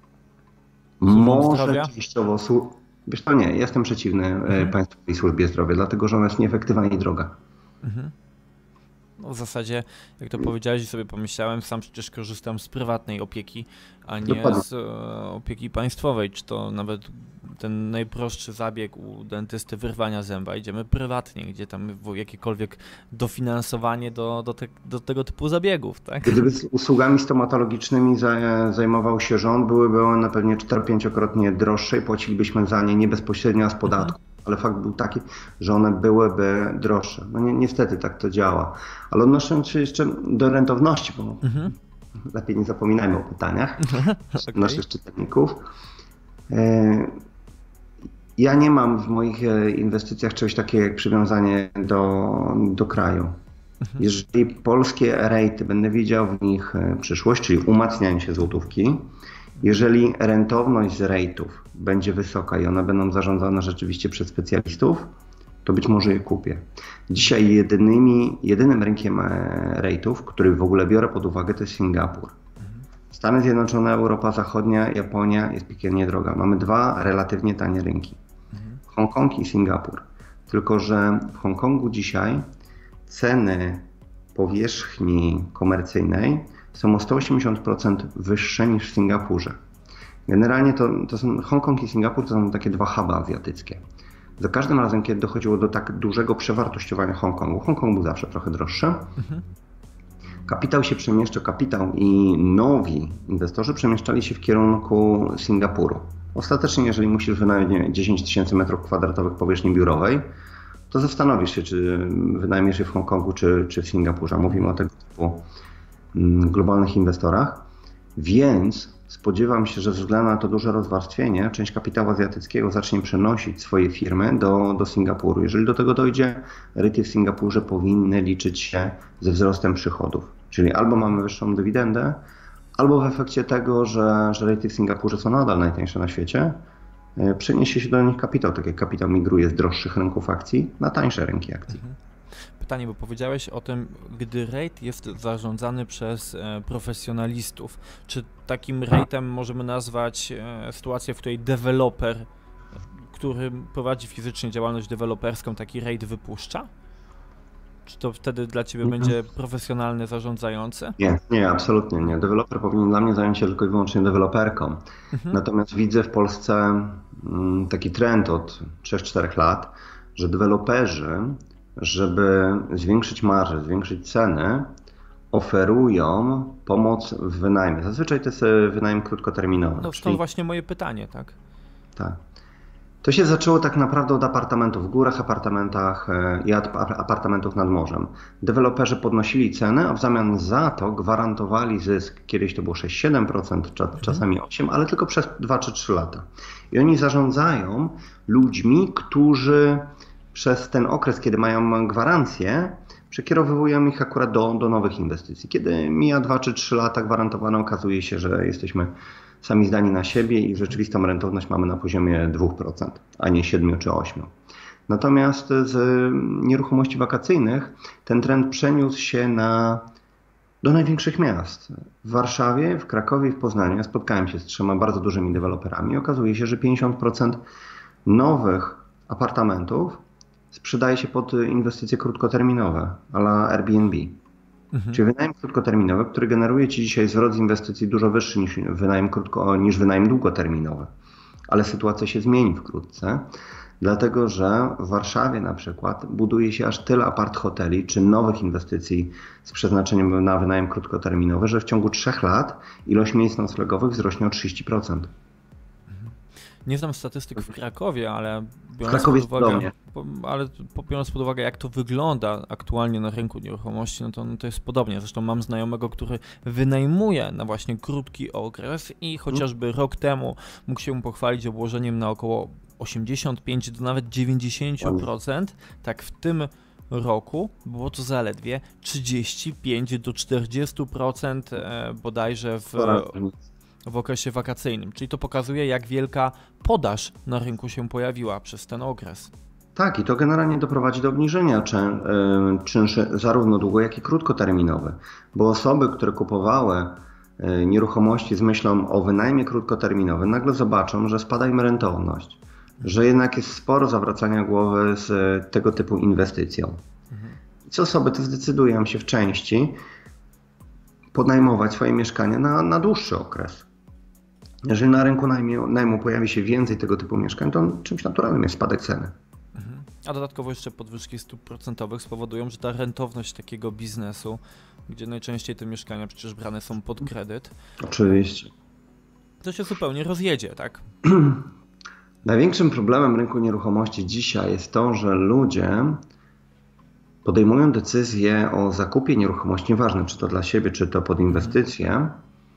może częściowo, wiesz to nie, jestem przeciwny mhm. Państwowej Służbie Zdrowia, dlatego że ona jest nieefektywna i droga. Mhm. No w zasadzie, jak to powiedziałeś i sobie pomyślałem, sam przecież korzystam z prywatnej opieki, a nie Dokładnie. z e, opieki państwowej, czy to nawet ten najprostszy zabieg u dentysty wyrwania zęba, idziemy prywatnie, gdzie tam jakiekolwiek dofinansowanie do, do, te, do tego typu zabiegów, tak? Gdyby z usługami stomatologicznymi zajmował się rząd, byłyby one pewnie cztero-pięciokrotnie droższe i płacilibyśmy za nie nie bezpośrednio z podatku. Mhm. Ale fakt był taki, że one byłyby droższe. No ni niestety tak to działa. Ale odnosząc się jeszcze do rentowności, bo mhm. lepiej nie zapominajmy o pytaniach okay. naszych czytelników. Ja nie mam w moich inwestycjach czegoś takiego jak przywiązanie do, do kraju. Mhm. Jeżeli polskie rejty, będę widział w nich przyszłość, czyli umacnianie się złotówki, jeżeli rentowność z rejtów będzie wysoka i one będą zarządzane rzeczywiście przez specjalistów, to być może je kupię. Dzisiaj jedynymi, jedynym rynkiem rejtów, który w ogóle biorę pod uwagę, to jest Singapur. Stany Zjednoczone, Europa Zachodnia, Japonia jest piekielnie droga. Mamy dwa relatywnie tanie rynki. Hongkong i Singapur. Tylko że w Hongkongu dzisiaj ceny powierzchni komercyjnej są o sto osiemdziesiąt procent wyższe niż w Singapurze. Generalnie to, to są Hongkong i Singapur to są takie dwa huby azjatyckie. Za każdym razem, kiedy dochodziło do tak dużego przewartościowania Hongkongu, Hongkong był zawsze trochę droższy, mhm. kapitał się przemieszczał, kapitał i nowi inwestorzy przemieszczali się w kierunku Singapuru. Ostatecznie, jeżeli musisz wynająć dziesięć tysięcy metrów kwadratowych powierzchni biurowej, to zastanowisz się, czy wynajmiesz je w Hongkongu, czy, czy w Singapurze. Mówimy o tego typu globalnych inwestorach, więc spodziewam się, że ze względu na to duże rozwarstwienie, część kapitału azjatyckiego zacznie przenosić swoje firmy do, do Singapuru. Jeżeli do tego dojdzie, rejty w Singapurze powinny liczyć się ze wzrostem przychodów. Czyli albo mamy wyższą dywidendę, albo w efekcie tego, że, że rejty w Singapurze są nadal najtańsze na świecie, przeniesie się do nich kapitał, tak jak kapitał migruje z droższych rynków akcji na tańsze rynki akcji. Pytanie, bo powiedziałeś o tym, gdy rejt jest zarządzany przez e, profesjonalistów, czy takim rejtem możemy nazwać e, sytuację, w której deweloper, który prowadzi fizycznie działalność deweloperską, taki rejt wypuszcza? Czy to wtedy dla Ciebie mhm. będzie profesjonalny zarządzający? Nie, nie, absolutnie nie. Deweloper powinien dla mnie zająć się tylko i wyłącznie deweloperką. Mhm. Natomiast widzę w Polsce m, taki trend od trzech czterech lat, że deweloperzy, żeby zwiększyć marżę, zwiększyć ceny, oferują pomoc w wynajmie. Zazwyczaj to jest wynajem krótkoterminowy. No to czyli... właśnie moje pytanie, tak? Tak. To się zaczęło tak naprawdę od apartamentów w górach, apartamentach i apartamentów nad morzem. Deweloperzy podnosili ceny, a w zamian za to gwarantowali zysk. Kiedyś to było sześć siedem procent, czasami osiem procent, ale tylko przez dwa czy trzy lata. I oni zarządzają ludźmi, którzy przez ten okres, kiedy mają gwarancję, przekierowują ich akurat do, do nowych inwestycji. Kiedy mija dwa czy trzy lata gwarantowane, okazuje się, że jesteśmy sami zdani na siebie i rzeczywistą rentowność mamy na poziomie dwa procent, a nie siedem czy osiem. Natomiast z nieruchomości wakacyjnych ten trend przeniósł się na, do największych miast. W Warszawie, w Krakowie i w Poznaniu. Ja spotkałem się z trzema bardzo dużymi deweloperami i okazuje się, że pięćdziesiąt procent nowych apartamentów sprzedaje się pod inwestycje krótkoterminowe, a la Airbnb. Mhm. Czyli wynajem krótkoterminowy, który generuje Ci dzisiaj zwrot z inwestycji dużo wyższy niż wynajem, krótko, niż wynajem długoterminowy. Ale sytuacja się zmieni wkrótce, dlatego że w Warszawie na przykład buduje się aż tyle apart hoteli czy nowych inwestycji z przeznaczeniem na wynajem krótkoterminowy, że w ciągu trzech lat ilość miejsc noclegowych wzrośnie o trzydzieści procent. Nie znam statystyk w Krakowie, ale biorąc, pod uwagę, ale biorąc pod uwagę, jak to wygląda aktualnie na rynku nieruchomości, no to, no to jest podobnie. Zresztą mam znajomego, który wynajmuje na właśnie krótki okres i chociażby rok temu mógł się pochwalić obłożeniem na około osiemdziesiąt pięć do nawet dziewięćdziesiąt procent. Tak w tym roku było to zaledwie trzydzieści pięć do czterdziestu procent bodajże w... w okresie wakacyjnym, czyli to pokazuje, jak wielka podaż na rynku się pojawiła przez ten okres. Tak, i to generalnie doprowadzi do obniżenia czyn, y, czynszy zarówno długo, jak i krótkoterminowych, bo osoby, które kupowały y, nieruchomości z myślą o wynajmie krótkoterminowym, nagle zobaczą, że spada im rentowność, że jednak jest sporo zawracania głowy z tego typu inwestycją. Mhm. Co osoby te zdecydują się w części podnajmować swoje mieszkania na, na dłuższy okres. Jeżeli na rynku najmu, najmu pojawi się więcej tego typu mieszkań, to czymś naturalnym jest spadek ceny. Mhm. A dodatkowo jeszcze podwyżki stóp procentowych spowodują, że ta rentowność takiego biznesu, gdzie najczęściej te mieszkania przecież brane są pod kredyt, oczywiście, to się zupełnie rozjedzie, tak? Największym problemem rynku nieruchomości dzisiaj jest to, że ludzie podejmują decyzje o zakupie nieruchomości, nieważne czy to dla siebie, czy to pod inwestycje,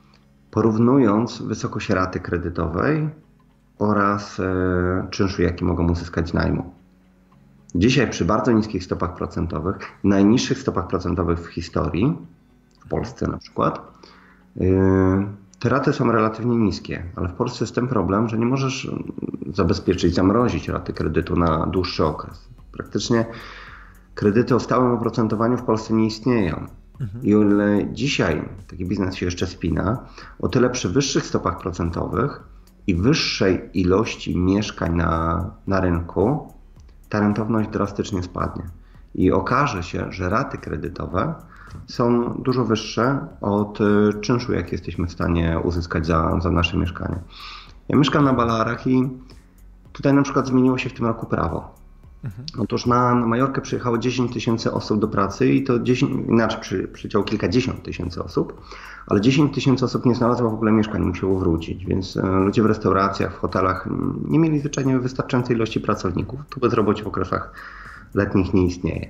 porównując wysokość raty kredytowej oraz e, czynszu, jaki mogą uzyskać z najmu. Dzisiaj przy bardzo niskich stopach procentowych, najniższych stopach procentowych w historii, w Polsce na przykład, e, te raty są relatywnie niskie, ale w Polsce jest ten problem, że nie możesz zabezpieczyć, zamrozić raty kredytu na dłuższy okres. Praktycznie kredyty o stałym oprocentowaniu w Polsce nie istnieją. Mhm. I o ile dzisiaj taki biznes się jeszcze spina, o tyle przy wyższych stopach procentowych i wyższej ilości mieszkań na, na rynku ta rentowność drastycznie spadnie. I okaże się, że raty kredytowe są dużo wyższe od czynszu, jaki jesteśmy w stanie uzyskać za, za nasze mieszkanie. Ja mieszkam na Balearach i tutaj na przykład zmieniło się w tym roku prawo. Mhm. Otóż na, na Majorkę przyjechało dziesięć tysięcy osób do pracy i to dziesięć, inaczej przy, przyjęło kilkadziesiąt tysięcy osób, ale dziesięć tysięcy osób nie znalazło w ogóle mieszkań, musiało wrócić, więc ludzie w restauracjach, w hotelach nie mieli zwyczajnie wystarczającej ilości pracowników. Tu bezrobocie w okresach letnich nie istnieje.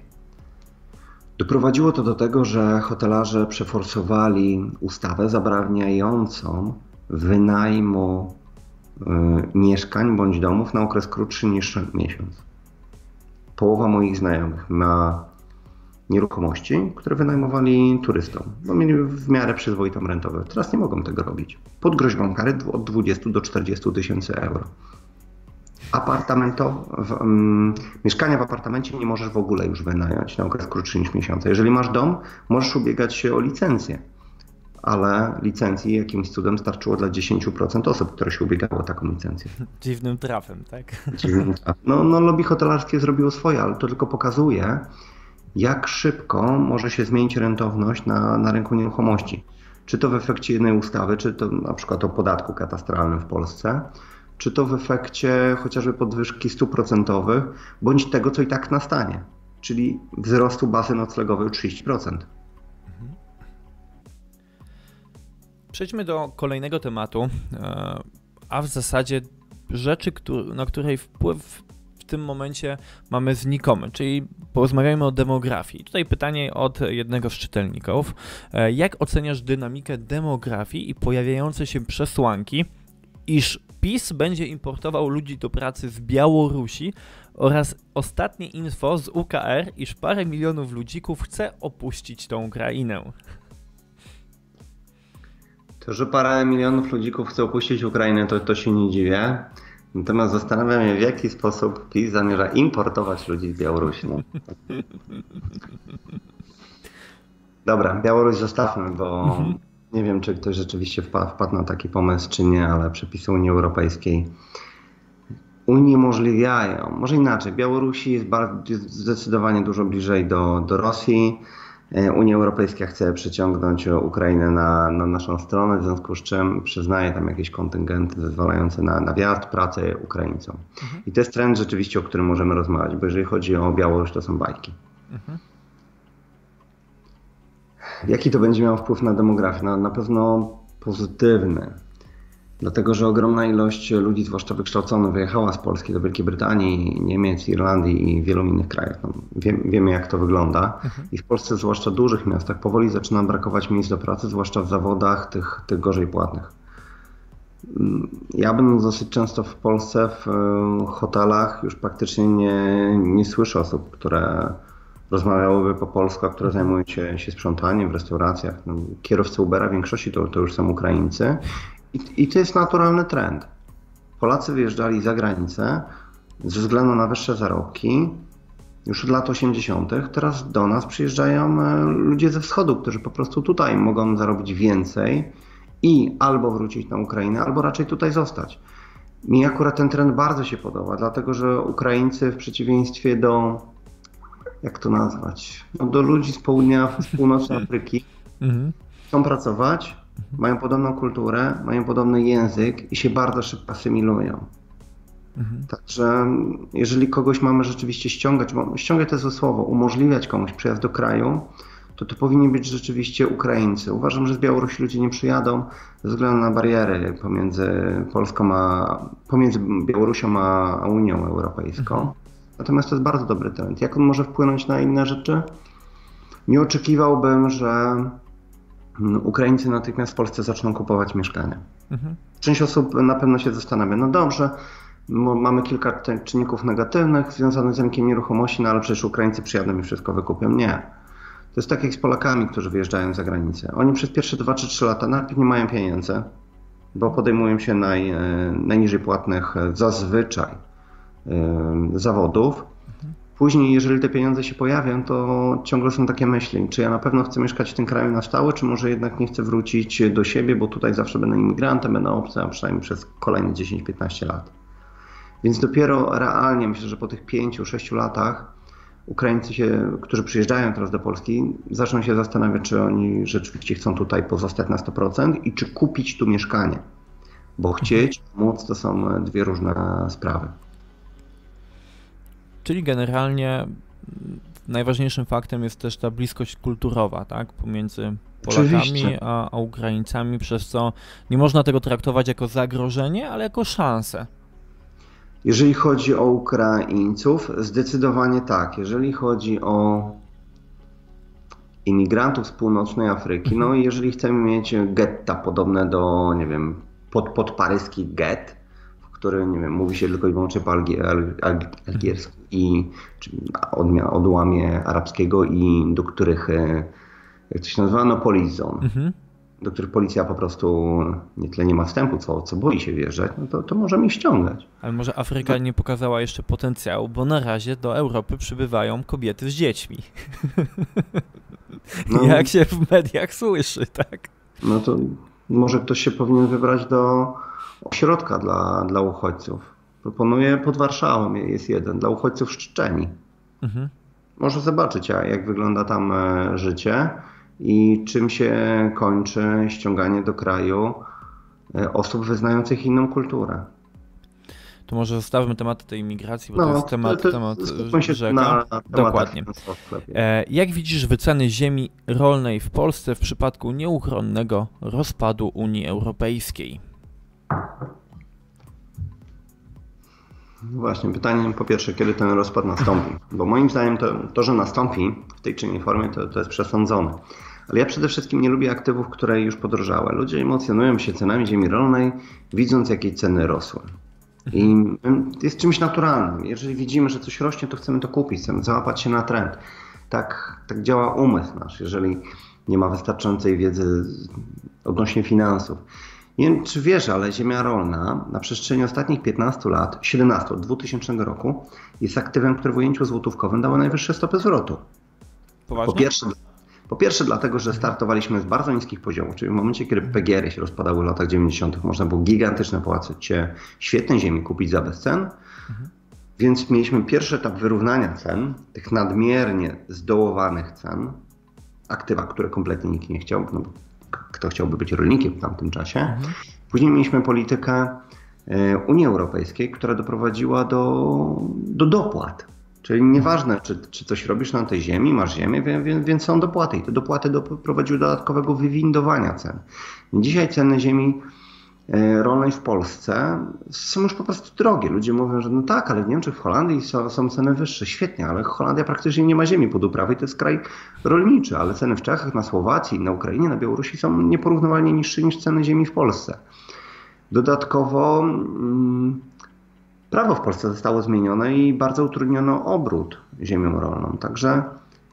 Doprowadziło to do tego, że hotelarze przeforsowali ustawę zabraniającą wynajmu y, mieszkań bądź domów na okres krótszy niż miesiąc. Połowa moich znajomych ma nieruchomości, które wynajmowali turystom, bo mieli w miarę przyzwoitą rentowę. Teraz nie mogą tego robić. Pod groźbą kary od dwudziestu do czterdziestu tysięcy euro. Apartamento, w, um, mieszkania w apartamencie nie możesz w ogóle już wynająć na okres krótszy niż miesiąca. Jeżeli masz dom, możesz ubiegać się o licencję, ale licencji jakimś cudem starczyło dla dziesięć procent osób, które się ubiegało o taką licencję. Dziwnym trafem, tak? Dziwnym trafem. No, no lobby hotelarskie zrobiło swoje, ale to tylko pokazuje, jak szybko może się zmienić rentowność na, na rynku nieruchomości. Czy to w efekcie jednej ustawy, czy to na przykład o podatku katastralnym w Polsce, czy to w efekcie chociażby podwyżki stóp procentowych, bądź tego, co i tak nastanie, czyli wzrostu bazy noclegowej o trzydzieści procent. Przejdźmy do kolejnego tematu, a w zasadzie rzeczy, na której wpływ w tym momencie mamy znikomy, czyli porozmawiajmy o demografii. Tutaj pytanie od jednego z czytelników. Jak oceniasz dynamikę demografii i pojawiające się przesłanki, iż PiS będzie importował ludzi do pracy z Białorusi oraz ostatnie info z U K R, iż parę milionów ludzików chce opuścić tą krainę? To, że parę milionów ludzików chce opuścić Ukrainę, to, to się nie dziwię. Natomiast zastanawiam się, w jaki sposób PiS zamierza importować ludzi z Białorusi. No. Dobra, Białoruś zostawmy, bo nie wiem, czy ktoś rzeczywiście wpadł, wpadł na taki pomysł, czy nie, ale przepisy Unii Europejskiej uniemożliwiają. Może inaczej, Białorusi jest, bardzo, jest zdecydowanie dużo bliżej do, do Rosji. Unia Europejska chce przyciągnąć Ukrainę na, na naszą stronę, w związku z czym przyznaje tam jakieś kontyngenty zezwalające na, na wjazd, pracę Ukraińcom. Mhm. I to jest trend rzeczywiście, o którym możemy rozmawiać, bo jeżeli chodzi o Białoruś, to są bajki. Mhm. Jaki to będzie miało wpływ na demografię? Na, na pewno pozytywny. Dlatego, że ogromna ilość ludzi, zwłaszcza wykształconych, wyjechała z Polski do Wielkiej Brytanii, Niemiec, Irlandii i wielu innych krajów. No, wie, wiemy, jak to wygląda. Mhm. I w Polsce, zwłaszcza w dużych miastach, powoli zaczyna brakować miejsc do pracy, zwłaszcza w zawodach tych, tych gorzej płatnych. Ja będąc dosyć często w Polsce, w hotelach, już praktycznie nie, nie słyszę osób, które rozmawiałyby po polsku, a które zajmują się, się sprzątaniem w restauracjach. No, kierowcy Ubera w większości to, to już są Ukraińcy. I, I to jest naturalny trend. Polacy wyjeżdżali za granicę ze względu na wyższe zarobki już od lat osiemdziesiątych. Teraz do nas przyjeżdżają ludzie ze wschodu, którzy po prostu tutaj mogą zarobić więcej i albo wrócić na Ukrainę, albo raczej tutaj zostać. Mi akurat ten trend bardzo się podoba, dlatego że Ukraińcy w przeciwieństwie do jak to nazwać, no, do ludzi z południa, z północnej Afryki. Mhm. Chcą pracować, mają podobną kulturę, mają podobny język i się bardzo szybko asymilują. Mhm. Także jeżeli kogoś mamy rzeczywiście ściągać, bo ściągać to jest złe słowo, umożliwiać komuś przyjazd do kraju, to to powinni być rzeczywiście Ukraińcy. Uważam, że z Białorusi ludzie nie przyjadą ze względu na bariery pomiędzy Polską a, pomiędzy Białorusią a, a Unią Europejską. Mhm. Natomiast to jest bardzo dobry trend. Jak on może wpłynąć na inne rzeczy? Nie oczekiwałbym, że Ukraińcy natychmiast w Polsce zaczną kupować mieszkania. Mhm. Część osób na pewno się zastanawia, no dobrze, mamy kilka czynników negatywnych związanych z rynkiem nieruchomości, no ale przecież Ukraińcy przyjadą i wszystko wykupią. Nie. To jest tak jak z Polakami, którzy wyjeżdżają za granicę. Oni przez pierwsze dwa czy trzy lata najpierw nie mają pieniędzy, bo podejmują się naj, najniżej płatnych zazwyczaj zawodów. Później, jeżeli te pieniądze się pojawią, to ciągle są takie myśli, czy ja na pewno chcę mieszkać w tym kraju na stałe, czy może jednak nie chcę wrócić do siebie, bo tutaj zawsze będę imigrantem, będę obcy, a przynajmniej przez kolejne dziesięć piętnaście lat. Więc dopiero realnie, myślę, że po tych pięciu sześciu latach Ukraińcy, się, którzy przyjeżdżają teraz do Polski, zaczną się zastanawiać, czy oni rzeczywiście chcą tutaj pozostać na sto procent i czy kupić tu mieszkanie. Bo chcieć, móc to są dwie różne sprawy. Czyli generalnie najważniejszym faktem jest też ta bliskość kulturowa, tak, pomiędzy Polakami a, a Ukraińcami, przez co nie można tego traktować jako zagrożenie, ale jako szansę. Jeżeli chodzi o Ukraińców, zdecydowanie tak. Jeżeli chodzi o imigrantów z północnej Afryki, no i jeżeli chcemy mieć getta podobne do, nie wiem, pod, podparyski get, w którym, nie wiem, mówi się tylko i wyłącznie po algiersku i odłamie arabskiego i do których, jak to się nazywa, no police zone. Mhm. Do których policja po prostu nie tyle nie ma wstępu, co, co boi się wjeżdżać, no to, to możemy ich ściągać. Ale może Afryka nie pokazała jeszcze potencjału, bo na razie do Europy przybywają kobiety z dziećmi. No, jak się w mediach słyszy, tak? No to może ktoś się powinien wybrać do ośrodka dla, dla uchodźców. Proponuję pod Warszawą, jest jeden, dla uchodźców z Czeczenii. Mhm. Może zobaczyć, jak wygląda tam życie i czym się kończy ściąganie do kraju osób wyznających inną kulturę. To może zostawmy temat tej imigracji, bo no, to jest temat, to, to, temat rzeka. Na, na Dokładnie. E, jak widzisz wyceny ziemi rolnej w Polsce w przypadku nieuchronnego rozpadu Unii Europejskiej? Właśnie, pytanie po pierwsze, kiedy ten rozpad nastąpi? Bo moim zdaniem to, to że nastąpi w tej czy innej formie, to, to jest przesądzone. Ale ja przede wszystkim nie lubię aktywów, które już podrożały. Ludzie emocjonują się cenami ziemi rolnej, widząc, jakie ceny rosły. I jest czymś naturalnym. Jeżeli widzimy, że coś rośnie, to chcemy to kupić, chcemy załapać się na trend. Tak, tak działa umysł nasz, jeżeli nie ma wystarczającej wiedzy odnośnie finansów. Nie wiem, czy wiesz, ale ziemia rolna na przestrzeni ostatnich piętnastu lat, siedemnastu, od dwutysięcznego roku jest aktywem, które w ujęciu złotówkowym dało najwyższe stopy zwrotu. Poważnie? Po pierwsze, po pierwsze dlatego, że startowaliśmy z bardzo niskich poziomów, czyli w momencie, kiedy P G R-y się rozpadały w latach dziewięćdziesiątych, można było gigantyczne płacie świetnej ziemi kupić za bezcen, mhm. Więc mieliśmy pierwszy etap wyrównania cen, tych nadmiernie zdołowanych cen, aktywa, które kompletnie nikt nie chciał, no bo kto chciałby być rolnikiem w tamtym czasie. Mhm. Później mieliśmy politykę Unii Europejskiej, która doprowadziła do, do dopłat. Czyli nieważne, czy, czy coś robisz na tej ziemi, masz ziemię, więc, więc są dopłaty. I te dopłaty doprowadziły do dodatkowego wywindowania cen. Dzisiaj ceny ziemi rolnej w Polsce są już po prostu drogie. Ludzie mówią, że no tak, ale w Niemczech, w Holandii są, są ceny wyższe. Świetnie, ale Holandia praktycznie nie ma ziemi pod uprawę i to jest kraj rolniczy, ale ceny w Czechach, na Słowacji, na Ukrainie, na Białorusi są nieporównywalnie niższe niż ceny ziemi w Polsce. Dodatkowo mm, prawo w Polsce zostało zmienione i bardzo utrudniono obrót ziemią rolną. Także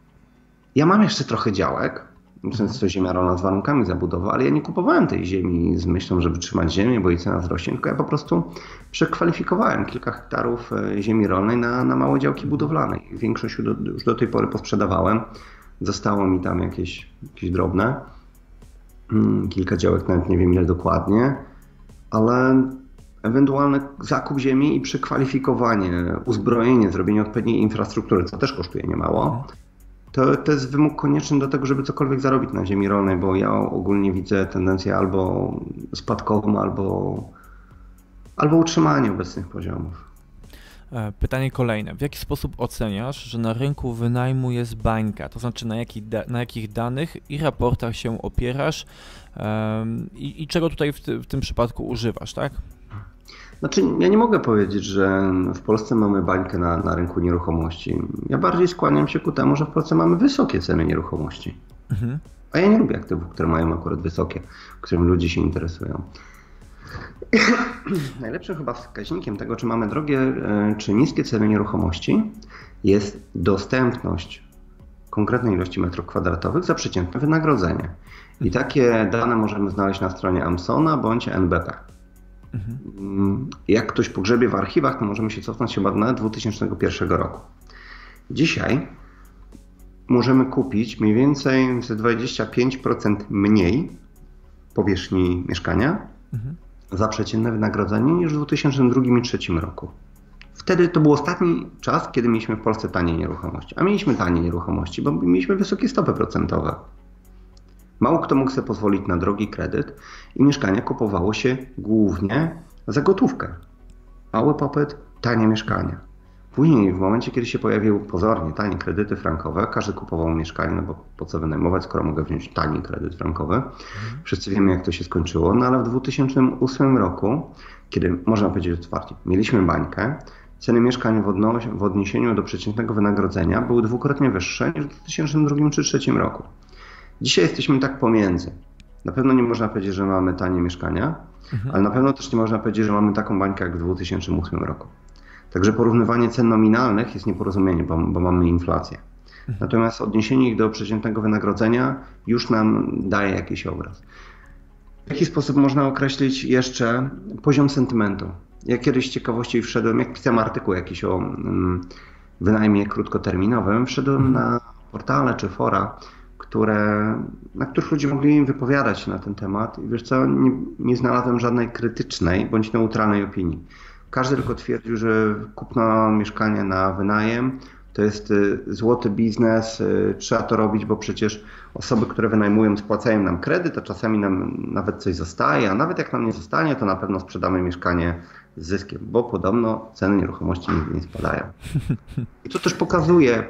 ja mam jeszcze trochę działek. Często ziemia rolna z warunkami zabudowy, ale ja nie kupowałem tej ziemi z myślą, żeby trzymać ziemię, bo jej cena wzrośnie, tylko ja po prostu przekwalifikowałem kilka hektarów ziemi rolnej na, na małe działki budowlane. Większość już do, już do tej pory posprzedawałem. Zostało mi tam jakieś, jakieś drobne. Kilka działek, nawet nie wiem ile dokładnie, ale ewentualny zakup ziemi i przekwalifikowanie, uzbrojenie, zrobienie odpowiedniej infrastruktury, co też kosztuje niemało. To, to jest wymóg konieczny do tego, żeby cokolwiek zarobić na ziemi rolnej, bo ja ogólnie widzę tendencję albo spadkową, albo, albo utrzymanie obecnych poziomów. Pytanie kolejne. W jaki sposób oceniasz, że na rynku wynajmu jest bańka? To znaczy na, jaki da, na jakich danych i raportach się opierasz um, i, i czego tutaj w, ty, w tym przypadku używasz, tak? Znaczy, ja nie mogę powiedzieć, że w Polsce mamy bańkę na, na rynku nieruchomości. Ja bardziej skłaniam się ku temu, że w Polsce mamy wysokie ceny nieruchomości. Mhm. A ja nie lubię aktywów, które mają akurat wysokie, którym ludzie się interesują. Najlepszym chyba wskaźnikiem tego, czy mamy drogie, czy niskie ceny nieruchomości, jest dostępność konkretnej ilości metrów kwadratowych za przeciętne wynagrodzenie. I takie dane możemy znaleźć na stronie Amsona bądź N B P. Mhm. Jak ktoś pogrzebie w archiwach, to możemy się cofnąć chyba na dwa tysiące pierwszego roku. Dzisiaj możemy kupić mniej więcej ze dwadzieścia pięć procent mniej powierzchni mieszkania mhm. za przeciętne wynagrodzenie niż w dwa tysiące drugi i dwa tysiące trzecim roku. Wtedy to był ostatni czas, kiedy mieliśmy w Polsce tanie nieruchomości. A mieliśmy tanie nieruchomości, bo mieliśmy wysokie stopy procentowe. Mało kto mógł sobie pozwolić na drogi kredyt i mieszkania kupowało się głównie za gotówkę. Mały popyt, tanie mieszkania. Później, w momencie, kiedy się pojawiły pozornie tanie kredyty frankowe, każdy kupował mieszkanie, no bo po co wynajmować, skoro mogę wziąć tani kredyt frankowy. Mhm. Wszyscy wiemy, jak to się skończyło, no ale w dwa tysiące ósmym roku, kiedy można powiedzieć otwarcie, mieliśmy bańkę, ceny mieszkań w, odno- w odniesieniu do przeciętnego wynagrodzenia były dwukrotnie wyższe niż w dwa tysiące drugim czy dwa tysiące trzecim roku. Dzisiaj jesteśmy tak pomiędzy. Na pewno nie można powiedzieć, że mamy tanie mieszkania, mhm. ale na pewno też nie można powiedzieć, że mamy taką bańkę jak w dwa tysiące ósmym roku. Także porównywanie cen nominalnych jest nieporozumienie, bo, bo mamy inflację. Mhm. Natomiast odniesienie ich do przeciętnego wynagrodzenia już nam daje jakiś obraz. W jaki sposób można określić jeszcze poziom sentymentu? Ja kiedyś z ciekawości wszedłem, jak pisałem artykuł jakiś o um, wynajmie krótkoterminowym, wszedłem mhm. na portale czy fora, które, na których ludzie mogli wypowiadać się na ten temat i wiesz co, nie, nie znalazłem żadnej krytycznej bądź neutralnej opinii. Każdy tylko twierdził, że kupno mieszkania na wynajem to jest złoty biznes, trzeba to robić, bo przecież osoby, które wynajmują, spłacają nam kredyt, a czasami nam nawet coś zostaje, a nawet jak nam nie zostanie, to na pewno sprzedamy mieszkanie z zyskiem, bo podobno ceny nieruchomości nigdy nie spadają. I to też pokazuje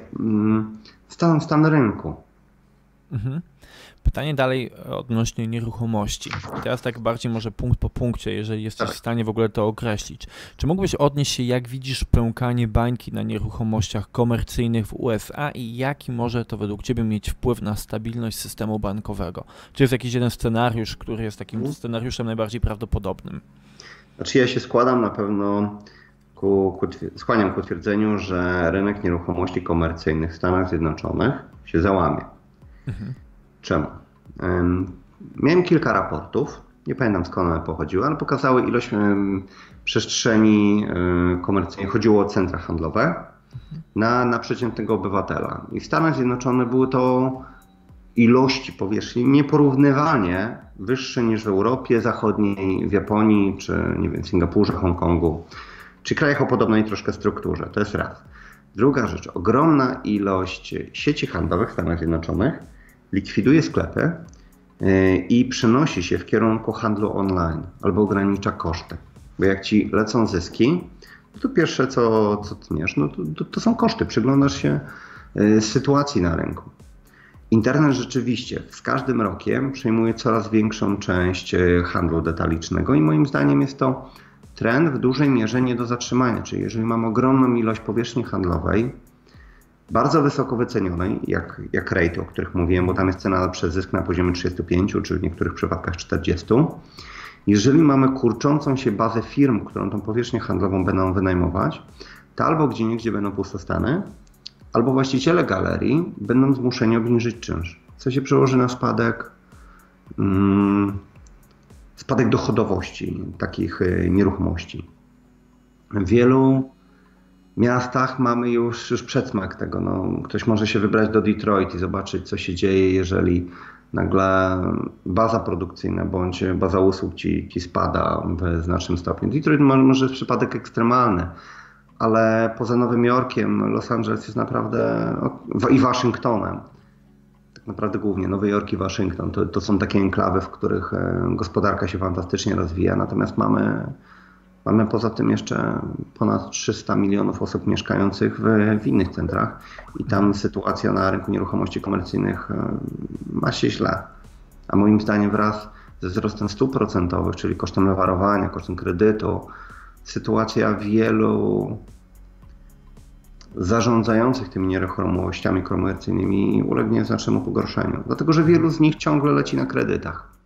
stan, stan rynku. Mhm. Pytanie dalej odnośnie nieruchomości. I teraz tak bardziej może punkt po punkcie, jeżeli jesteś tak w stanie w ogóle to określić. Czy mógłbyś odnieść się, jak widzisz pękanie bańki na nieruchomościach komercyjnych w U S A i jaki może to według Ciebie mieć wpływ na stabilność systemu bankowego? Czy jest jakiś jeden scenariusz, który jest takim scenariuszem najbardziej prawdopodobnym? Znaczy ja się składam na pewno, ku, ku, skłaniam ku twierdzeniu, że rynek nieruchomości komercyjnych w Stanach Zjednoczonych się załamie. Mhm. Czemu? Miałem kilka raportów, nie pamiętam skąd one pochodziły, ale pokazały ilość przestrzeni komercyjnej, chodziło o centra handlowe na, na przeciętnego obywatela. I w Stanach Zjednoczonych były to ilości powierzchni nieporównywalnie wyższe niż w Europie Zachodniej, w Japonii, czy nie wiem, w Singapurze, Hongkongu, czy krajach o podobnej troszkę strukturze. To jest raz. Druga rzecz, ogromna ilość sieci handlowych w Stanach Zjednoczonych likwiduje sklepy i przenosi się w kierunku handlu online albo ogranicza koszty. Bo jak ci lecą zyski, to pierwsze co, co tniesz, no to, to, to są koszty. Przyglądasz się sytuacji na rynku. Internet rzeczywiście z każdym rokiem przejmuje coraz większą część handlu detalicznego i moim zdaniem jest to trend w dużej mierze nie do zatrzymania. Czyli jeżeli mamy ogromną ilość powierzchni handlowej, bardzo wysoko wycenionej, jak, jak rate, o których mówiłem, bo tam jest cena przez zysk na poziomie trzydziestu pięciu, czy w niektórych przypadkach czterdziestu. Jeżeli mamy kurczącą się bazę firm, którą tą powierzchnię handlową będą wynajmować, to albo gdzieniegdzie będą pustostany, albo właściciele galerii będą zmuszeni obniżyć czynsz, co się przełoży na spadek, mm, spadek dochodowości takich nieruchomości. Wielu miastach mamy już, już przedsmak tego. No, ktoś może się wybrać do Detroit i zobaczyć, co się dzieje, jeżeli nagle baza produkcyjna bądź baza usług ci, ci spada w znacznym stopniu. Detroit może, może jest przypadek ekstremalny, ale poza Nowym Jorkiem Los Angeles jest naprawdę i Waszyngtonem. Tak naprawdę głównie Nowy Jork i Waszyngton to, to są takie enklawy, w których gospodarka się fantastycznie rozwija, natomiast mamy, mamy poza tym jeszcze ponad trzysta milionów osób mieszkających w, w innych centrach i tam sytuacja na rynku nieruchomości komercyjnych ma się źle. A moim zdaniem wraz ze wzrostem stóp procentowych, czyli kosztem lewarowania, kosztem kredytu, sytuacja wielu zarządzających tymi nieruchomościami komercyjnymi ulegnie znacznemu pogorszeniu, dlatego że wielu z nich ciągle leci na kredytach.